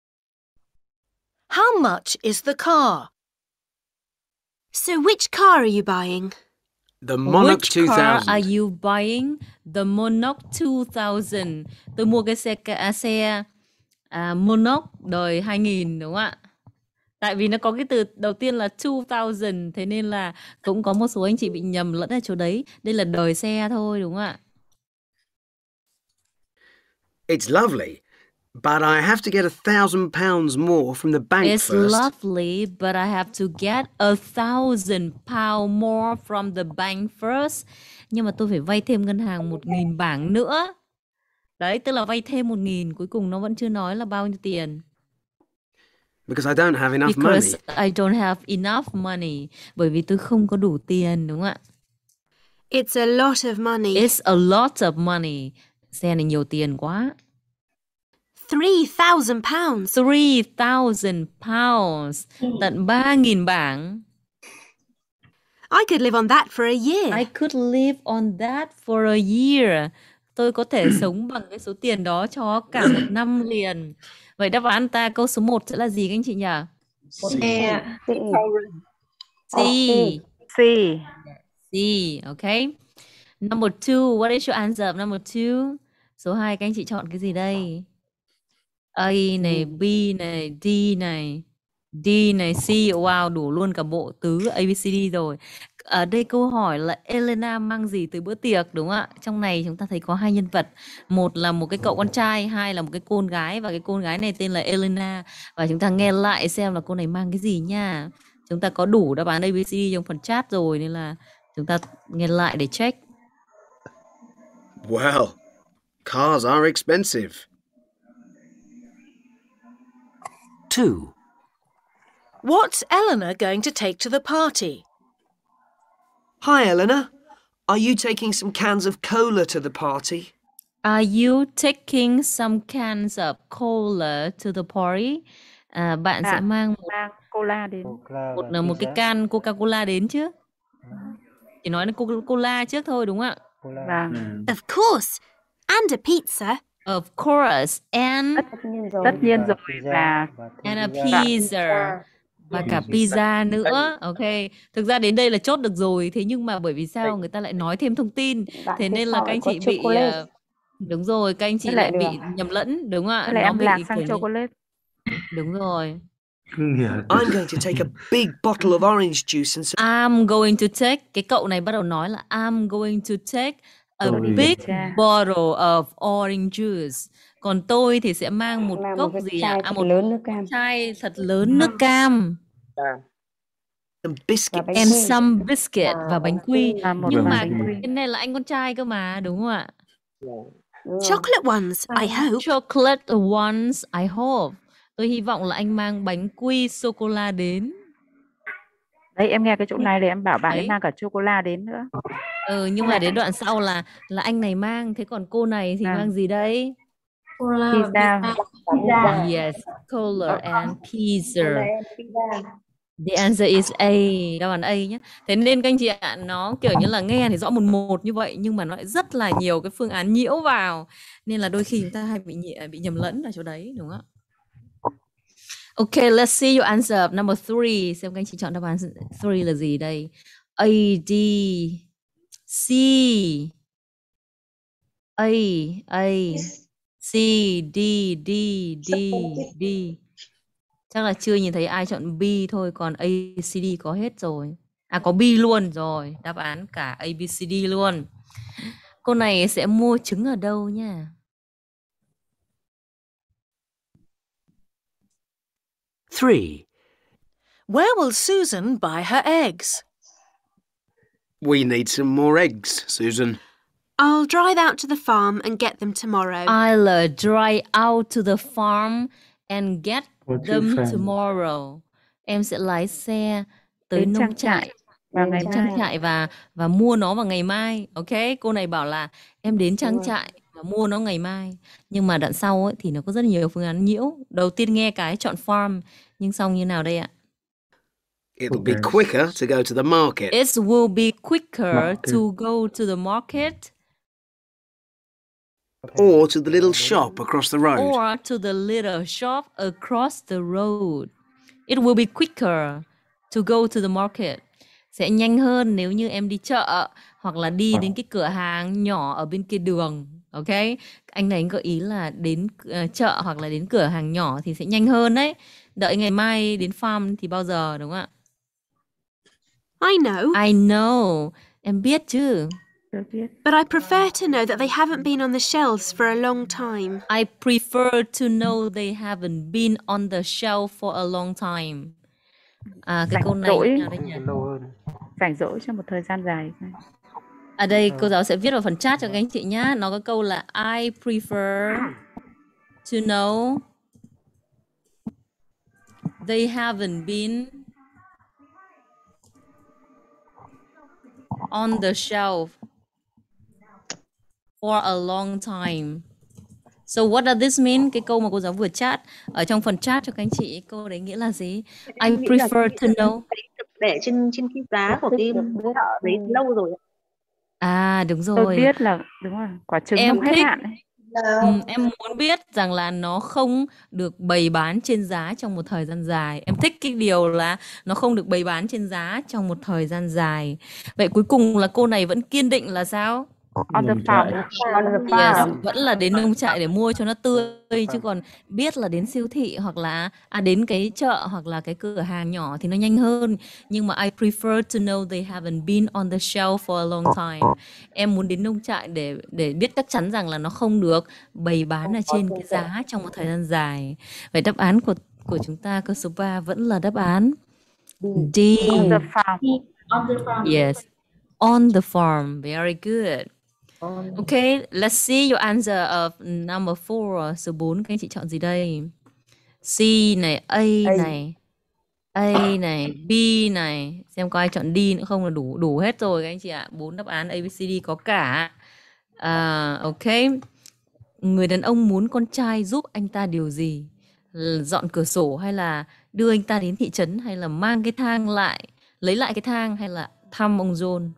How much is the car? So which car are you buying? The Monarch Which car two thousand. are you buying? The Monarch two thousand. Tôi mua cái xe à, xe à, Monarch đời hai nghìn đúng không ạ? Tại vì nó có cái từ đầu tiên là two thousand, thế nên là cũng có một số anh chị bị nhầm lẫn ở chỗ đấy. Đây là đời xe thôi đúng không ạ? It's lovely, but I have to get a thousand pounds more from the bank It's first. lovely, but I have to get a thousand pound more from the bank first. Nhưng mà tôi phải vay thêm ngân hàng một nghìn bảng nữa. Đấy, tức là vay thêm một nghìn, cuối cùng nó vẫn chưa nói là bao nhiêu tiền. Because I don't have enough Because money. I don't have enough money. Bởi vì tôi không có đủ tiền, đúng không ạ? It's a lot of money. It's a lot of money. Xe này nhiều tiền quá. Three thousand pounds. Three thousand pounds. Tận ba nghìn bảng. I could live on that for a year. I could live on that for a year. Tôi có thể sống bằng cái số tiền đó cho cả một năm liền. Vậy đáp án ta câu số một sẽ là gì các anh chị nhỉ? C. C. C. Okay. Number two. What is your answer? Number two. Số hai các anh chị chọn cái gì đây? A này, B này, D này, D này, C. Wow, đủ luôn cả bộ tứ A B C D rồi. Ở đây câu hỏi là Elena mang gì tới bữa tiệc đúng không ạ? Trong này chúng ta thấy có hai nhân vật. Một là một cái cậu con trai, hai là một cái cô gái. Và cái cô gái này tên là Elena. Và chúng ta nghe lại xem là cô này mang cái gì nha. Chúng ta có đủ đáp án A B C D trong phần chat rồi, nên là chúng ta nghe lại để check. Well, cars are expensive. Two. What's Eleanor going to take to the party? Hi, Eleanor. Are you taking some cans of cola to the party? Are you taking some cans of cola to the party? À, bạn À, sẽ mang một, mang cola đến. một, một cái can Coca-Cola đến chứ? Chỉ nói là Coca-Cola trước thôi đúng không ạ? Vâng. Of course. And a pizza. Of course. And Tất nhiên rồi. Và and a pizza. Và cả pizza nữa. Ok. Thực ra đến đây là chốt được rồi. Thế nhưng mà bởi vì sao người ta lại nói thêm thông tin, thế nên là các anh chị bị uh, đúng rồi, các anh chị lại bị nhầm lẫn đúng không ạ? Thế là em bị lạc sang kiểu như- chocolate. Đúng rồi. I'm going to take a big bottle of orange juice and some... I'm going to take, cái cậu này bắt đầu nói là I'm going to take a Orange. big bottle of orange juice. Còn tôi thì sẽ mang một Mang một cốc cái gì chai ạ? À, thật một lớn nước cam. chai thật lớn nước cam. Some biscuits. bánh And quy. some biscuit và bánh quy. À, một Nhưng phần mà bánh quy. cái này là anh con trai cơ mà, đúng không ạ? Chocolate ones, I hope. Chocolate ones, I hope. Tôi hy vọng là anh mang bánh quy sô-cô-la đến. Đấy, em nghe cái chỗ này thì em bảo bạn ấy Đấy. mang cả chocolate đến nữa. Ừ, nhưng mà đến đoạn sau là là anh này mang, thế còn cô này thì À. mang gì đấy? Pizza. Yes, cola and pizza. The answer is A, đáp án A nhé. Thế nên các anh chị ạ, nó kiểu như là nghe thì rõ một một như vậy nhưng mà nó lại rất là nhiều cái phương án nhiễu vào, nên là đôi khi chúng ta hay bị nhị- bị nhầm lẫn ở chỗ đấy, đúng không ạ? Okay, let's see your answer number three. Xem các anh chị chọn đáp án three là gì đây? A, D, C, A, A, C, D, D, D, D. Chắc là chưa nhìn thấy ai chọn B thôi, còn A, C, D có hết rồi. À, có B luôn rồi, đáp án cả A, B, C, D luôn. Cô này sẽ mua trứng ở đâu nha? Three. Where will Susan buy her eggs? We need some more eggs, Susan. I'll drive out to the farm and get them tomorrow. I'll uh, drive out to the farm and get What's them your friend? tomorrow. Em sẽ lái xe tới Đến nông trang trại trại, vào ngày đến trang mai. trại và và mua nó vào ngày mai. Ok, cô này bảo là em đến trang trại và mua nó ngày mai. Nhưng mà đoạn sau ấy, thì nó có rất nhiều phương án nhiễu. Đầu tiên nghe cái chọn farm, nhưng xong như nào đây ạ? It'll be quicker to go to the market. It will be quicker Market. to go to the market Or to the little shop across the road. or to the little shop across the road. It will be quicker to go to the market. Sẽ nhanh hơn nếu như em đi chợ hoặc là đi đến cái cửa hàng nhỏ ở bên kia đường. Ok, anh này anh gợi ý là đến uh, chợ hoặc là đến cửa hàng nhỏ thì sẽ nhanh hơn đấy. Đợi ngày mai đến farm thì bao giờ, đúng không ạ? I know, I know, em biết chứ. Tôi biết. but I prefer to know that they haven't been on the shelves for a long time. I prefer to know they haven't been on the shelf for a long time. À, cái Rảnh câu này rỗi. như nào đây nhỉ? Rảnh rỗi trong một thời gian dài. Ở đây cô giáo sẽ viết vào phần chat cho các anh chị nhá. Nó có câu là I prefer to know they haven't been on the shelf for a long time. So what does this mean? Cái câu mà cô giáo vừa chat ở trong phần chat cho các anh chị, câu đấy nghĩa là gì? I prefer to know. Để trên trên cái giá của cái chợ đấy lâu rồi. À đúng rồi. Tôi biết là đúng rồi, quả trứng Em không hết thích. hạn ấy. Ừ, em muốn biết rằng là nó không được bày bán trên giá trong một thời gian dài. Em thích cái điều là nó không được bày bán trên giá trong một thời gian dài. Vậy cuối cùng là cô này vẫn kiên định là sao? On the Nông farm. trại. On the farm. Yes, vẫn là đến nông trại để mua cho nó tươi, chứ còn biết là đến siêu thị hoặc là à đến cái chợ hoặc là cái cửa hàng nhỏ thì nó nhanh hơn. Nhưng mà I prefer to know they haven't been on the shelf for a long time. Em muốn đến nông trại để để biết chắc chắn rằng là nó không được bày bán ở trên cái giá trong một thời gian dài. Vậy đáp án của của chúng ta câu số ba vẫn là đáp án D. On the farm. On the farm. Yes. On the farm. Very good. Okay, let's see your answer of number four. Số bốn, các anh chị chọn gì đây? C này, A này, A này, B này. Xem có ai chọn D nữa không là đủ đủ hết rồi các anh chị ạ. Bốn đáp án A, B, C, D có cả. À, ok. Người đàn ông muốn con trai giúp anh ta điều gì? Dọn cửa sổ hay là đưa anh ta đến thị trấn hay là mang cái thang lại, lấy lại cái thang hay là thăm ông John?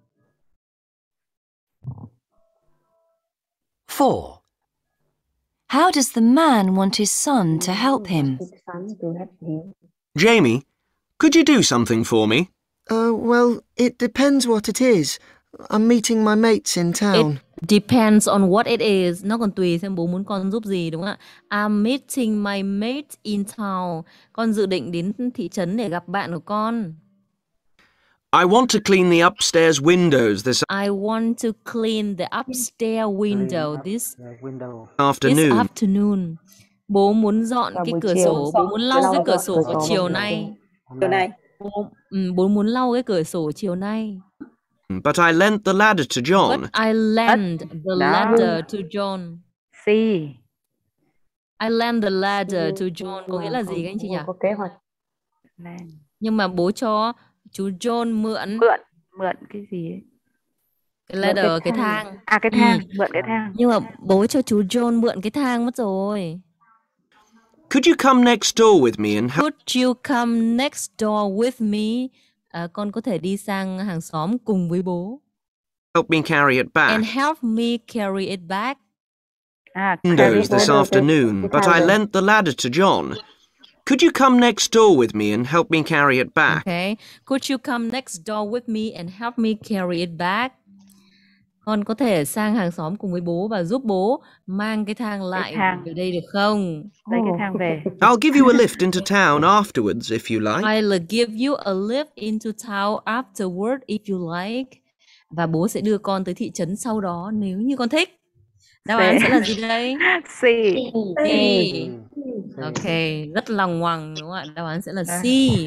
Four. How does the man want his son to help him? Jamie, could you do something for me? Uh, well, it depends what it is. I'm meeting my mates in town. It depends on what it is. Nó còn tùy xem bố muốn con giúp gì, đúng không ạ? I'm meeting my mate in town. Con dự định đến thị trấn để gặp bạn của con. I want to clean the upstairs windows this I want to clean the upstairs window this afternoon. This afternoon. Bố muốn dọn cái cửa sổ, bố muốn lau cái cửa sổ của chiều nay. Chiều nay. Bố, ừ, bố muốn lau cái cửa sổ chiều nay. But I lent the ladder to John. But I lent the ladder to John. C. I lent the ladder to John có nghĩa là gì các anh chị nhỉ? Có kế hoạch. Nhưng mà bố cho chú John mượn Mượn, mượn cái gì ấy? cái ladder, cái thang. À cái thang, Ừ. mượn cái thang. Nhưng mà bố cho chú John mượn cái thang mất rồi. Could you come next door with me and help? Could you come next door with me? À, con có thể đi sang hàng xóm cùng với bố. Help me carry it back. And help me carry it back. À, Windows this afternoon, but I lent the ladder to John. Could you come next door with me and help me carry it back? Okay. Could you come next door with me and help me carry it back? Con có thể sang hàng xóm cùng với bố và giúp bố mang cái thang lại Cái thang. về đây được không? Lấy cái thang về. I'll give you a lift into town afterwards if you like. I'll give you a lift into town afterward if you like. Và bố sẽ đưa con tới thị trấn sau đó nếu như con thích. Đáp án sẽ là gì đây? C. C. Ok, rất lòng ngoằng đúng không ạ? Đáp án sẽ là C.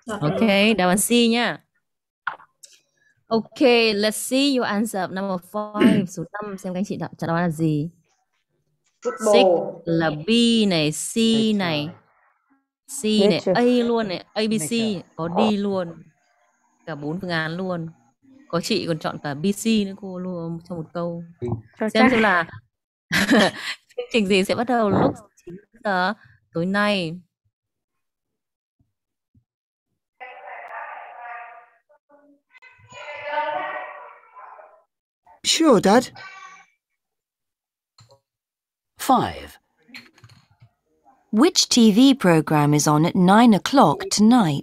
Ok, đáp án C nhá. Ok, let's see your answer. Number five, số năm, xem các anh chị đọc trả lời là gì. Six là B này, C này, C này, A luôn này, A B C, có D luôn. Cả bốn phương án luôn. Có chị còn chọn cả B C nữa cô luôn trong một câu. Cho Xem chắc. xem là chương trình gì sẽ bắt đầu lúc chín giờ tối nay. Sure, Dad. Five. Which T V program is on at nine o'clock tonight?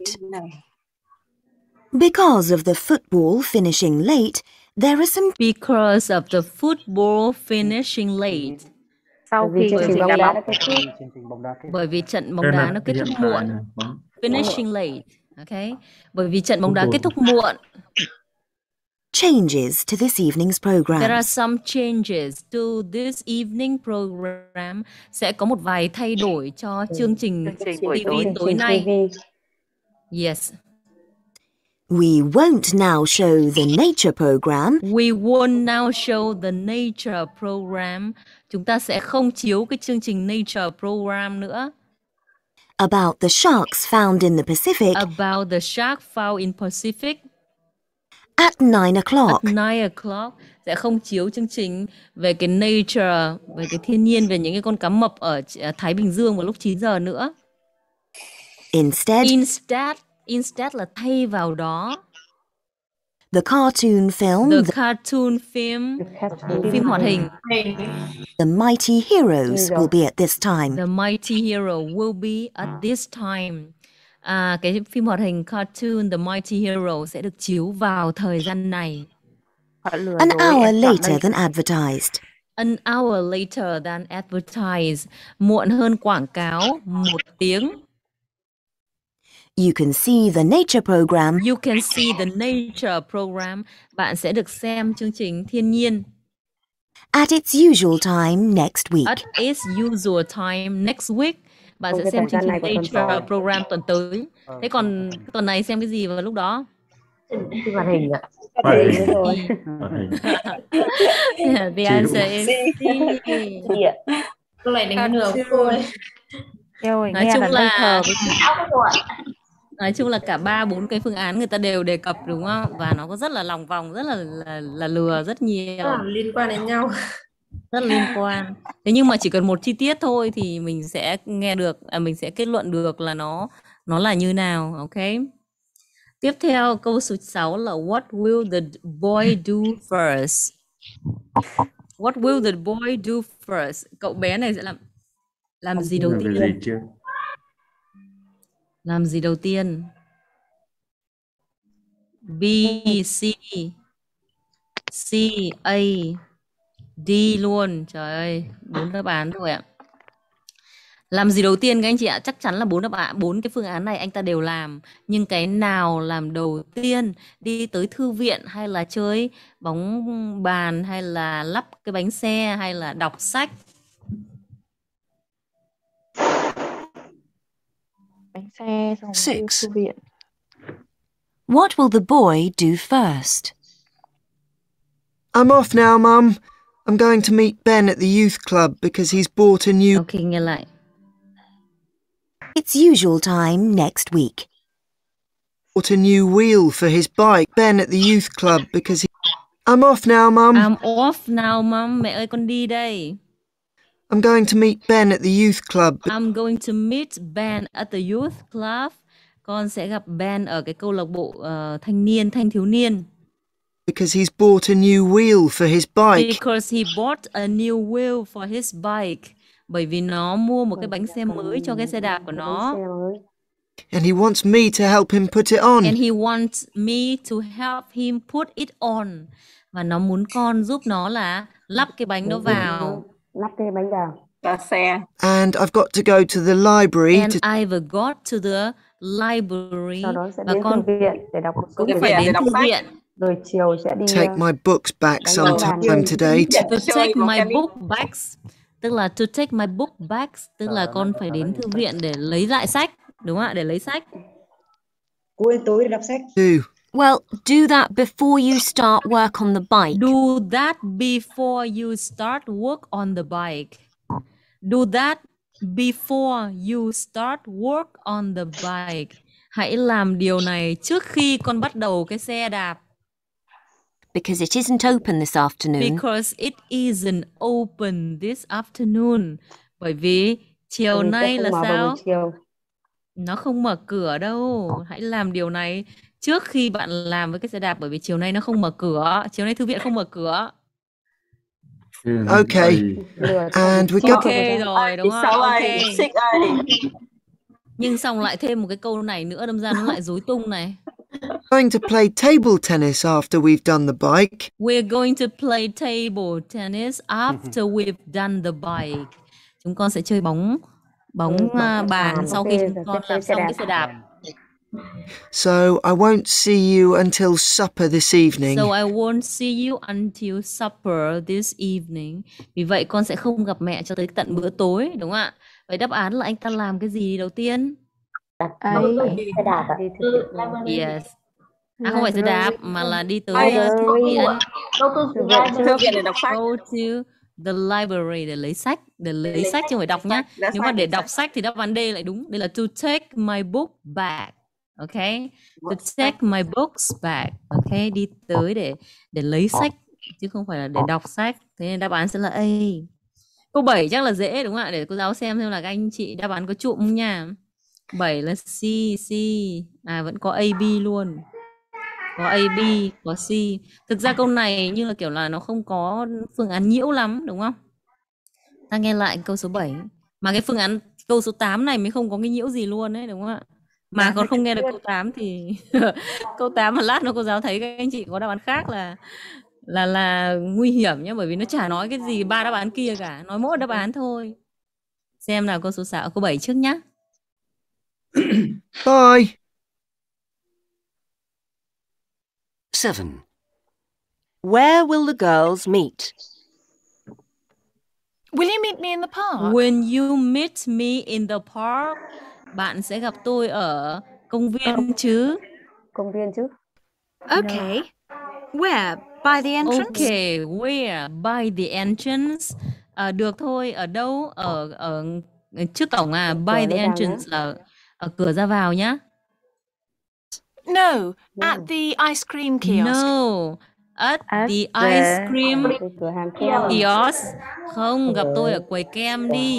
Because of the football finishing late, there are some... Because of the football finishing late. Sau Bởi vì khi chương chương trình trình bóng đá đá đã kết thúc. Bởi vì trận bóng đá nó kết thúc muộn. Finishing late. Okay. Bởi vì trận bóng đá kết thúc muộn. changes to this evening's program. There are some changes to this evening program. Sẽ có một vài thay đổi cho chương trình Chương trình ti buổi vi tối. tối nay. Yes. We won't now show the nature program. We won't now show the nature program. Chúng ta sẽ không chiếu cái chương trình nature program nữa. About the sharks found in the Pacific. About the shark found in Pacific. At nine o'clock. At nine o'clock. Sẽ không chiếu chương trình về cái nature, về cái thiên nhiên, về những cái con cá mập ở Thái Bình Dương vào lúc chín giờ nữa. Instead. Instead. Instead là thay vào đó. The cartoon film. The cartoon film. The phim hoạt hình. The Mighty Heroes will be at this time. The Mighty Hero will be at this time. À, cái phim hoạt hình cartoon The Mighty Hero sẽ được chiếu vào thời gian này. An hour later than advertised. An hour later than advertised. Muộn hơn quảng cáo một tiếng. You can see the nature program. You can see the nature program. Bạn sẽ được xem chương trình thiên nhiên. At its usual time next week. At its usual time next week. Bạn sẽ xem chương trình nature program tuần tới. Thế còn tuần này xem cái gì vào lúc đó? Phim hoạt hình ạ. The answer is C. Câu này đánh nửa cô ấy. Nói chung là nói chung là cả ba bốn cái phương án người ta đều đề cập đúng không? Và nó có rất là lòng vòng, rất là là, là lừa rất nhiều. À, liên quan đến nhau. Rất liên quan. Thế nhưng mà chỉ cần một chi tiết thôi thì mình sẽ nghe được, à, mình sẽ kết luận được là nó nó là như nào, ok? Tiếp theo câu số sáu là what will the boy do first? What will the boy do first? Cậu bé này sẽ làm làm gì đầu tiên? Gì chưa? Làm gì đầu tiên? B, C, C, A, D luôn. Trời ơi, bốn đáp án thôi ạ. Làm gì đầu tiên các anh chị ạ? Chắc chắn là bốn đáp án, bốn cái phương án này anh ta đều làm. Nhưng cái nào làm đầu tiên? Đi tới thư viện hay là chơi bóng bàn hay là lắp cái bánh xe hay là đọc sách? Bánh xe xong Six. đi thư viện. What will the boy do first? I'm off now, Mum. I'm going to meet Ben at the youth club because he's bought a new... Ok, nghe lại. Its usual time next week. Bought a new wheel for his bike. Ben at the youth club because he... I'm off now, Mum. I'm off now, Mum. Mẹ ơi, con đi đây. I'm going to meet Ben at the youth club. I'm going to meet Ben at the youth club. Con sẽ gặp Ben ở cái câu lạc bộ uh, thanh niên, thanh thiếu niên. Because he's bought a new wheel for his bike. Because he bought a new wheel for his bike. Bởi vì nó mua một cái bánh xe mới cho cái xe đạp của nó. And he wants me to help him put it on. And he wants me to help him put it on. Và nó muốn con giúp nó là lắp cái bánh đó vào. Lắp cái bánh vào. Cả xe. And I've got to go to the library. And to... I've got to the library. Sau đó sẽ và đến con thư viện để đọc một số cũng phải đến thư viện. Rồi chiều sẽ đi take my books back sometime today. To take my book bags. Tức là to take my book bags. Tức là con phải đến thư viện để lấy lại sách. Đúng không ạ? Để lấy sách. Cuối tối đọc sách. Do. Well, do that before you start work on the bike. Do that before you start work on the bike. Do that before you start work on the bike. Hãy làm điều này trước khi con bắt đầu cái xe đạp. Because it isn't open this afternoon. Because it isn't open this afternoon. Bởi vì chiều Bởi vì nay sẽ là không mở vào sao? buổi chiều. Nó không mở cửa đâu. Hãy làm điều này trước khi bạn làm với cái xe đạp, bởi vì chiều nay nó không mở cửa. Chiều nay thư viện không mở cửa. Okay. And we go. Ok rồi đúng không? Sáu Ok. A, six A. Nhưng xong lại thêm một cái câu này nữa, đâm ra nó lại rối tung này. Going to play table tennis after we've done the bike. We're going to play table tennis after we've done the bike. Chúng con sẽ chơi bóng bóng uh, bàn sau khi chúng con làm xong cái xe đạp. So I won't see you until supper this evening. So I won't see you until supper this evening. Vì vậy con sẽ không gặp mẹ cho tới tận bữa tối, đúng không ạ? Vậy đáp án là anh ta làm cái gì đầu tiên? Ấy, xe đạp ạ. Yes. À không phải xe đạp mà là đi tới Ai? uh, thư viện. Thư viện để đọc sách. Go to the library để lấy sách, để lấy sách chứ không phải đọc nhá. Nếu mà để đọc sách thì đáp án D lại đúng. Đây là to take my book back. Okay, to take my books back. Okay, đi tới để để lấy sách chứ không phải là để đọc sách. Thế nên đáp án sẽ là A. Câu bảy chắc là dễ đúng không ạ? Để cô giáo xem xem là các anh chị đáp án có trụm không nha. bảy là C, C. À vẫn có A, B luôn. Có A, B, có C. Thực ra câu này như là kiểu là nó không có phương án nhiễu lắm đúng không? Ta nghe lại câu số bảy. Mà cái phương án câu số tám này mới không có cái nhiễu gì luôn đấy đúng không ạ? Mà còn không nghe được câu tám thì câu tám mà lát nữa cô giáo thấy các anh chị có đáp án khác là là là nguy hiểm nhé, bởi vì nó chả nói cái gì ba đáp án kia cả, nói mỗi đáp án thôi. Xem nào câu số sáu, câu bảy trước nhá. Bye. Seven. Where will the girls meet? Will you meet me in the park? When you meet me in the park, bạn sẽ gặp tôi ở công viên chứ? Công viên chứ. Okay. Where? By the entrance? Okay, where? By the entrance. À, được thôi, ở đâu? Ở ở trước cổng à? By the entrance là ở cửa ra vào nhá. No, at the ice cream kiosk. No, at, At the the- ice cream cửa hàng kem. kiosk. Không, gặp tôi ở quầy kem đi.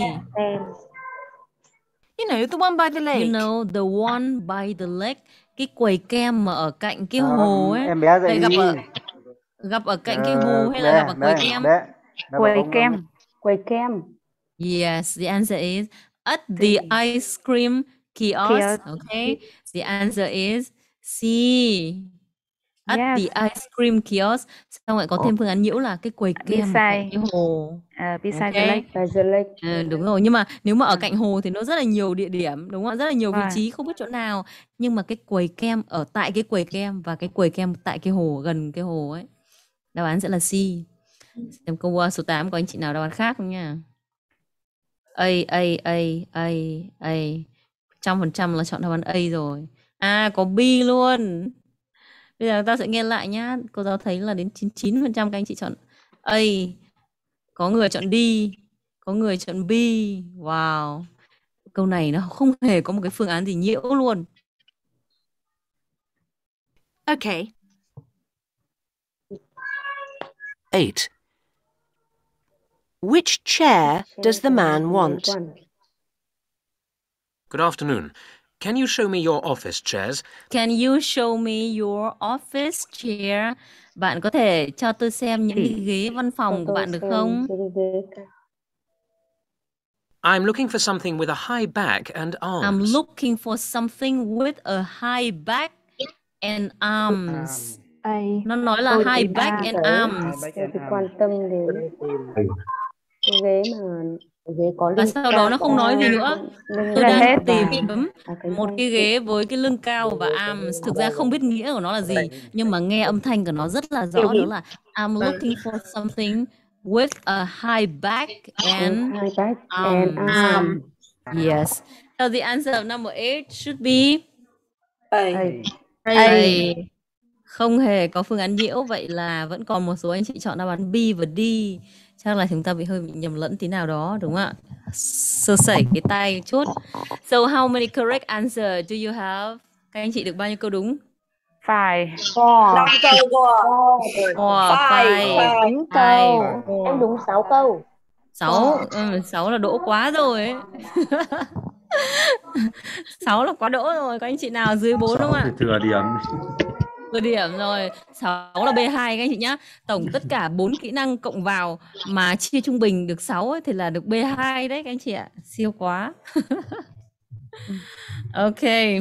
You know, the one by the lake. You know, the one by the lake. Cái quầy kem mà ở cạnh cái hồ ấy. Em bé dậy Vậy gặp đi. ở gặp ở cạnh cái hồ hay là gặp ở quầy kem? Quầy kem. Quầy kem. Yes, the answer is at the ice cream kiosk. Kiosk. Okay, the answer is C. At Yes. the ice cream kiosk. Xong lại có thêm phương án nhiễu là cái quầy kem ở cạnh Beside. cái hồ. Uh, beside Ok. the lake. By the lake. Ừ, đúng rồi, nhưng mà nếu mà ở cạnh hồ thì nó rất là nhiều địa điểm, đúng không ạ? Rất là nhiều vị Vâng. trí không biết chỗ nào. Nhưng mà cái quầy kem ở tại cái quầy kem và cái quầy kem tại cái hồ, gần cái hồ ấy. Đáp án sẽ là C. Xem câu uh, số tám có anh chị nào đáp án khác không nha. A, A, A, A, A. Trăm phần trăm là chọn đáp án A rồi. À, có B luôn. Bây giờ ta sẽ nghe lại nhá. Cô giáo thấy là đến chín mươi chín phần trăm các anh chị chọn A. Có người chọn D. Có người chọn B. Wow. Câu này nó không hề có một cái phương án gì nhiễu luôn. Okay. Eight. Which chair does the man want? Good afternoon. Can you show me your office chairs? Can you show me your office chair? Bạn có thể cho tôi xem những cái ghế văn phòng của bạn được không? I'm looking for something with a high back and arms. I'm looking for something with a high back and arms. Nó nói là Tôi high thì back ba and cái- arms. Tôi thì quan tâm đến cái ghế mà ghế có Và lưng sau đó nó không nói gì nữa. lưng Tôi là đang hết tìm à. một cái ghế với cái lưng cao và arms. Thực ra không biết nghĩa của nó là gì, nhưng mà nghe âm thanh của nó rất là rõ, đó là I'm looking for something with a high back and High back and arms. arm. Yes. So the answer of number eight should be A. A. Không hề có phương án nhiễu, vậy là vẫn còn một số anh chị chọn đáp án B và D. Chắc là chúng ta bị hơi bị nhầm lẫn tí nào đó, đúng không ạ? Sơ sẩy cái tay chút. So how many correct answer do you have? Các anh chị được bao nhiêu câu đúng? Five. Năm câu cô. Four, Five. five, Đúng five. câu. Em đúng sáu câu. Sáu, ừ, sáu là đỗ quá rồi ấy. Sáu là quá đỗ rồi. Có anh chị nào dưới bốn không ạ? Thừa điểm. Thừa điểm rồi. Sáu là B hai các anh chị nhá. Tổng tất cả bốn kỹ năng cộng vào mà chia trung bình được sáu ấy, thì là được B hai đấy các anh chị ạ. Siêu quá. Ok.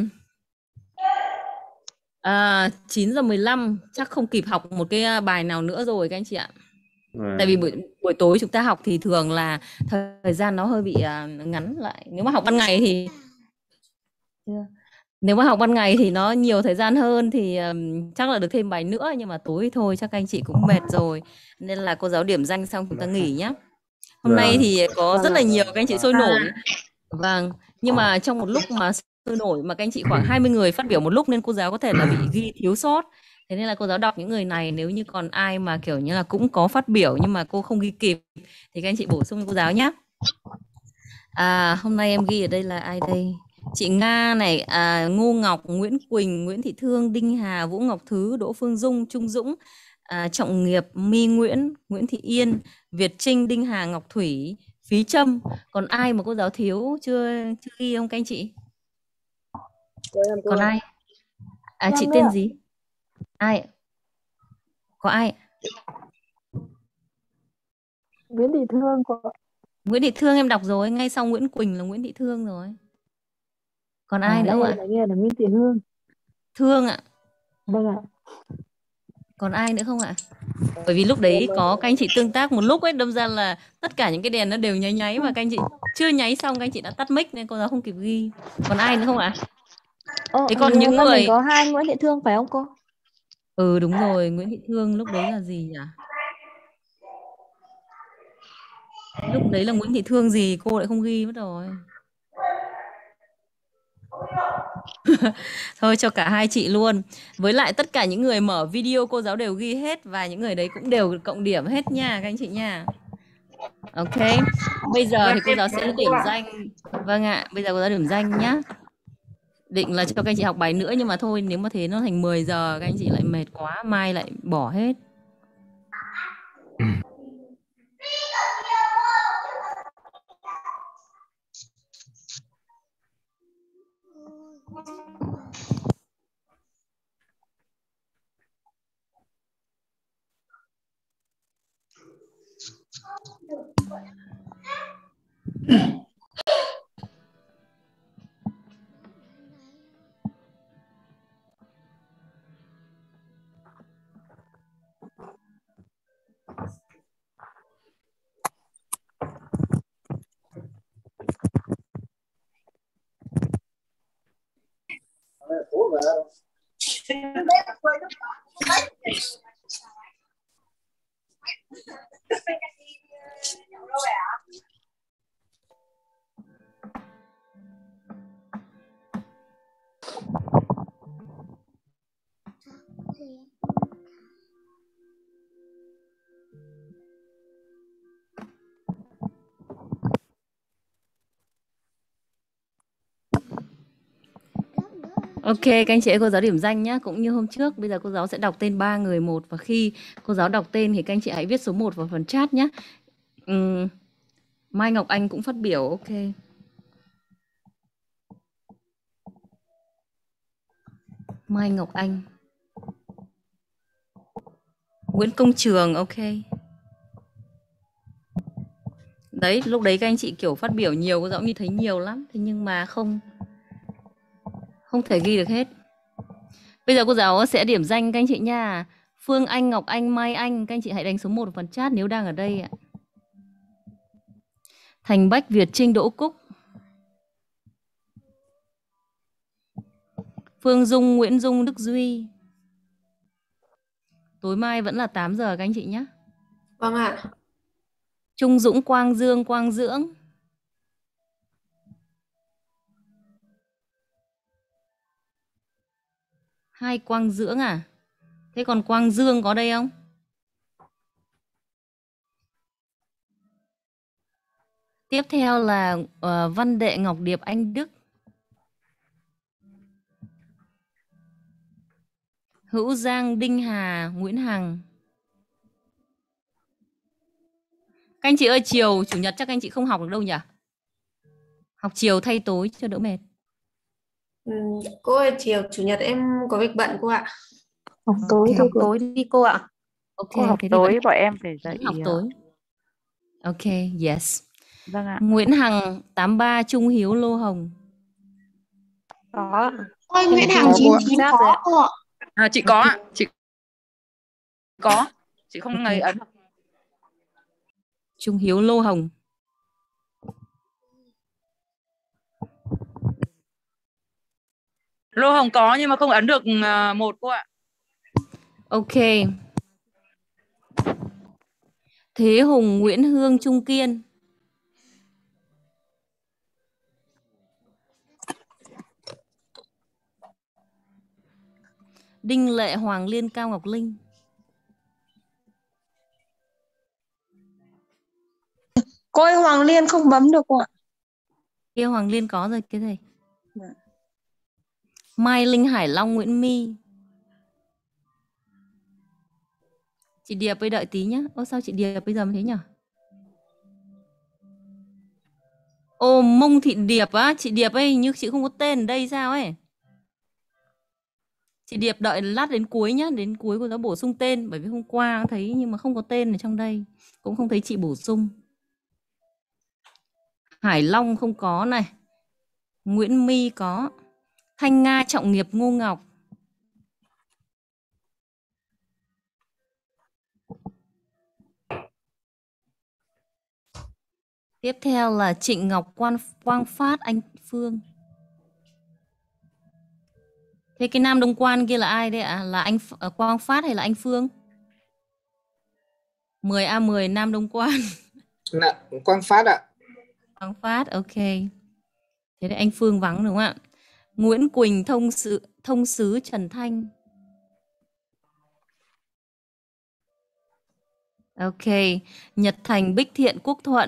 À, chín giờ mười lăm chắc không kịp học một cái bài nào nữa rồi các anh chị ạ. Ừ. Tại vì buổi, buổi tối chúng ta học thì thường là thời gian nó hơi bị uh, ngắn lại. Nếu mà học ban ngày thì nếu mà học ban ngày thì nó nhiều thời gian hơn thì um, chắc là được thêm bài nữa, nhưng mà tối thôi chắc các anh chị cũng mệt rồi, nên là cô giáo điểm danh xong chúng ta nghỉ nhá. Hôm nay thì có rất là nhiều các anh chị sôi nổi. Vâng, nhưng mà trong một lúc mà sôi nổi mà các anh chị khoảng hai mươi người phát biểu một lúc nên cô giáo có thể là bị ghi thiếu sót. Thế nên là cô giáo đọc những người này, nếu như còn ai mà kiểu như là cũng có phát biểu nhưng mà cô không ghi kịp thì các anh chị bổ sung cho cô giáo nhé. À, hôm nay em ghi ở đây là ai đây? Chị Nga này, à, Ngô Ngọc, Nguyễn Quỳnh, Nguyễn Thị Thương, Đinh Hà, Vũ Ngọc Thứ, Đỗ Phương Dung, Trung Dũng, à, Trọng Nghiệp, My Nguyễn, Nguyễn Thị Yên, Việt Trinh, Đinh Hà, Ngọc Thủy, Phí Trâm. Còn ai mà cô giáo thiếu chưa chưa ghi không các anh chị? Còn ai? À, chị tên gì? Ai? Có ai? Nguyễn Thị Thương có. Nguyễn Thị Thương em đọc rồi, ngay sau Nguyễn Quỳnh là Nguyễn Thị Thương rồi. Còn ai À, nữa không ạ? nghe là Nguyễn Thị Hương. Thương ạ. Vâng ạ. Còn ai nữa không ạ? Bởi vì lúc đấy có các anh chị tương tác một lúc ấy, đâm ra là tất cả những cái đèn nó đều nháy nháy và các anh chị chưa nháy xong các anh chị đã tắt mic nên cô giáo không kịp ghi. Còn ai nữa không ạ? Ồ, Thế còn những người có hai Nguyễn Thị Thương phải không cô? Ừ đúng rồi, Nguyễn Thị Thương lúc đấy là gì nhỉ? Lúc đấy là Nguyễn Thị Thương gì cô lại không ghi mất rồi. Thôi cho cả hai chị luôn. Với lại tất cả những người mở video cô giáo đều ghi hết và những người đấy cũng đều cộng điểm hết nha các anh chị nha. Ok. Bây giờ thì cô giáo sẽ điểm danh. Vâng ạ, bây giờ cô giáo điểm danh nhá. Định là cho các anh chị học bài nữa nhưng mà thôi, nếu mà thế nó thành mười giờ các anh chị lại mệt quá, mai lại bỏ hết. Ok, các anh chị ơi, cô giáo điểm danh nhé. Cũng như hôm trước, bây giờ cô giáo sẽ đọc tên ba người một. Và khi cô giáo đọc tên thì các anh chị hãy viết số một vào phần chat nhé. uhm, Mai Ngọc Anh cũng phát biểu, ok. Mai Ngọc Anh, Nguyễn Công Trường, ok. Đấy, lúc đấy các anh chị kiểu phát biểu nhiều, cô giáo như thấy nhiều lắm. Thế nhưng mà không Không thể ghi được hết. Bây giờ cô giáo sẽ điểm danh các anh chị nha. Phương Anh, Ngọc Anh, Mai Anh, các anh chị hãy đánh số một vào phần chat nếu đang ở đây ạ. Thành Bách, Việt Trinh, Đỗ Cúc, Phương Dung, Nguyễn Dung, Đức Duy. Tối mai vẫn là tám giờ các anh chị nhé. Vâng ạ. Trung Dũng, Quang Dương, Quang Dưỡng, Hai Quang Dưỡng à? Thế còn Quang Dương có đây không? Tiếp theo là uh, Văn Đệ Ngọc Điệp Anh Đức. Hữu Giang Đinh Hà Nguyễn Hằng. Các anh chị ơi, chiều chủ nhật chắc anh chị không học được đâu nhỉ? Học chiều thay tối cho đỡ mệt. Ừ, cô ơi, chiều chủ nhật em có việc bận cô ạ. Học tối Okay. thôi Học cô. tối đi cô ạ. Ok, Cô học thế thì tối vẫn bọn em phải dậy. học tối. Ok, yes. Vâng ạ. Nguyễn Hằng tám ba Trung Hiếu Lô Hồng. Có. Ôi, Nguyễn Hằng chín chín có cô ạ. À, chị có ạ. Chị có. Chị không Ok. ngày ấn. Trung Hiếu Lô Hồng. Lô Hồng có nhưng mà không ấn được uh, một cô ạ. Ok. Thế Hùng Nguyễn Hương Trung Kiên. Đinh Lệ Hoàng Liên Cao Ngọc Linh. Cô ơi, Hoàng Liên không bấm được cô ạ. Kia Hoàng Liên có rồi cái này. Mai Linh Hải Long Nguyễn My. Chị Điệp ơi đợi tí nhá. Ô sao chị Điệp bây giờ mới thế nhỉ? Ô Mông Thị Điệp á, chị Điệp ấy như chị không có tên ở đây sao ấy. Chị Điệp đợi lát đến cuối nhá, đến cuối cô giáo bổ sung tên, bởi vì hôm qua thấy nhưng mà không có tên ở trong đây, cũng không thấy chị bổ sung. Hải Long không có này. Nguyễn My có. Thanh Nga Trọng Nghiệp Ngô Ngọc. Tiếp theo là Trịnh Ngọc Quan Quang Phát Anh Phương. Thế cái Nam Đông Quan kia là ai đấy ạ? À? Là anh uh, Quang Phát hay là anh Phương? mười A mười Nam Đông Quan. Là Quang Phát ạ. Quang Phát, ok. Thế thì anh Phương vắng đúng không ạ? Nguyễn Quỳnh Thông Sứ, Thông Sứ Trần Thanh. Ok. Nhật Thành Bích Thiện Quốc Thuận.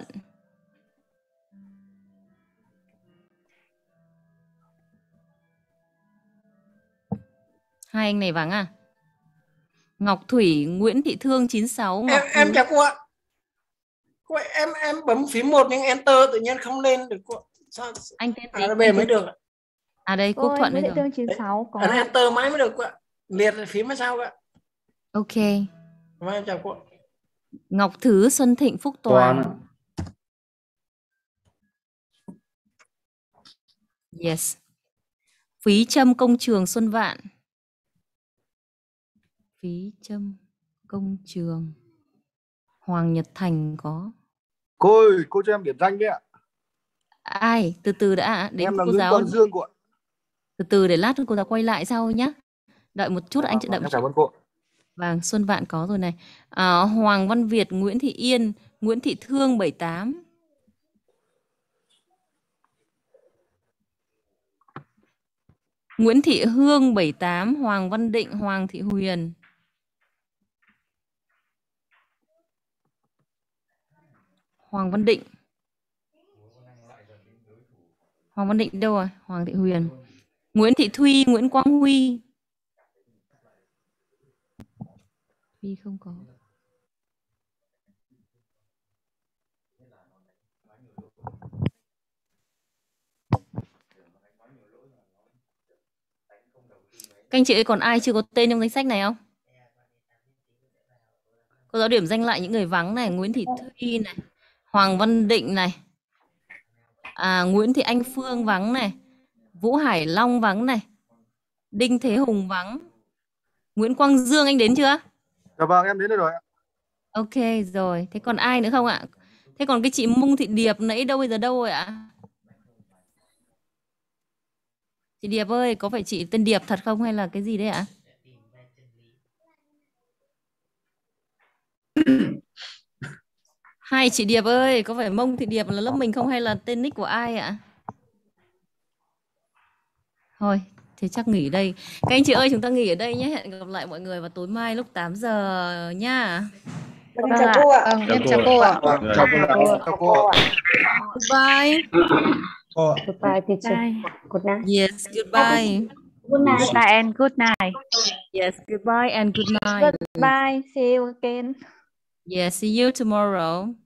Hai anh này vắng à? Ngọc Thủy Nguyễn Thị Thương chín sáu. Ngọc Em em chào cô ạ. Cô ơi, em em bấm phím một nhưng enter tự nhiên không lên được cô. Sao? Anh tên à, nó về mới được. À đây Quốc Thuận đây rồi. Nguyễn Thị Thương chín sáu có. Ấn enter mãi mới được cô ạ. Liệt phím hay sao ạ? Ok. Vâng, em chào cô. Ngọc Thứ Xuân Thịnh Phúc Toàn. Toàn. Yes. Phí Trâm Công Trường Xuân Vạn. Phí Trâm Công Trường. Hoàng Nhật Thành có. Cô ơi, cô cho em điểm danh đấy ạ. Ai? Từ từ đã. Đến em là cô Nguyễn giáo. Quang Dương cô ạ. Từ từ để lát cô giáo quay lại sau nhé. Đợi một chút, à, anh chị đợi một cảm chút. ơn cô. Vâng, Xuân Vạn có rồi này. À, Hoàng Văn Việt, Nguyễn Thị Yên, Nguyễn Thị Thương bảy tám. Nguyễn Thị Hương bảy tám, Hoàng Văn Định, Hoàng Thị Huyền. Hoàng Văn Định. Hoàng Văn Định đâu rồi? Hoàng Thị Huyền. Nguyễn Thị Thuy, Nguyễn Quang Huy. Huy không có. Các anh chị ơi, còn ai chưa có tên trong danh sách này không? Cô giáo điểm danh lại những người vắng này. Nguyễn Thị Thuy này, Hoàng Văn Định này, à, Nguyễn Thị Anh Phương vắng này, Vũ Hải Long vắng này, Đinh Thế Hùng vắng. Nguyễn Quang Dương anh đến chưa? Dạ vâng, em đến đây rồi ạ. Ok rồi. Thế còn ai nữa không ạ? Thế còn cái chị Mông Thị Điệp nãy đâu bây giờ đâu rồi ạ? Chị Điệp ơi, có phải chị tên Điệp thật không hay là cái gì đấy ạ? Hai chị Điệp ơi, có phải Mông Thị Điệp là lớp mình không hay là tên nick của ai ạ? Thôi, Thế chắc nghỉ đây. Các anh chị ơi, chúng ta nghỉ ở đây nhé. Hẹn gặp lại mọi người vào tối mai lúc tám giờ nha. Vâng, chào cô ạ. Vâng, em chào cô ạ. Chào cô ạ. Chào cô ạ. Goodbye. Cô ạ. Goodbye teacher. Good night. Yes, goodbye. Good night. Goodbye and good night. Yes, goodbye and good night. Goodbye. See you again. Yes, see you tomorrow.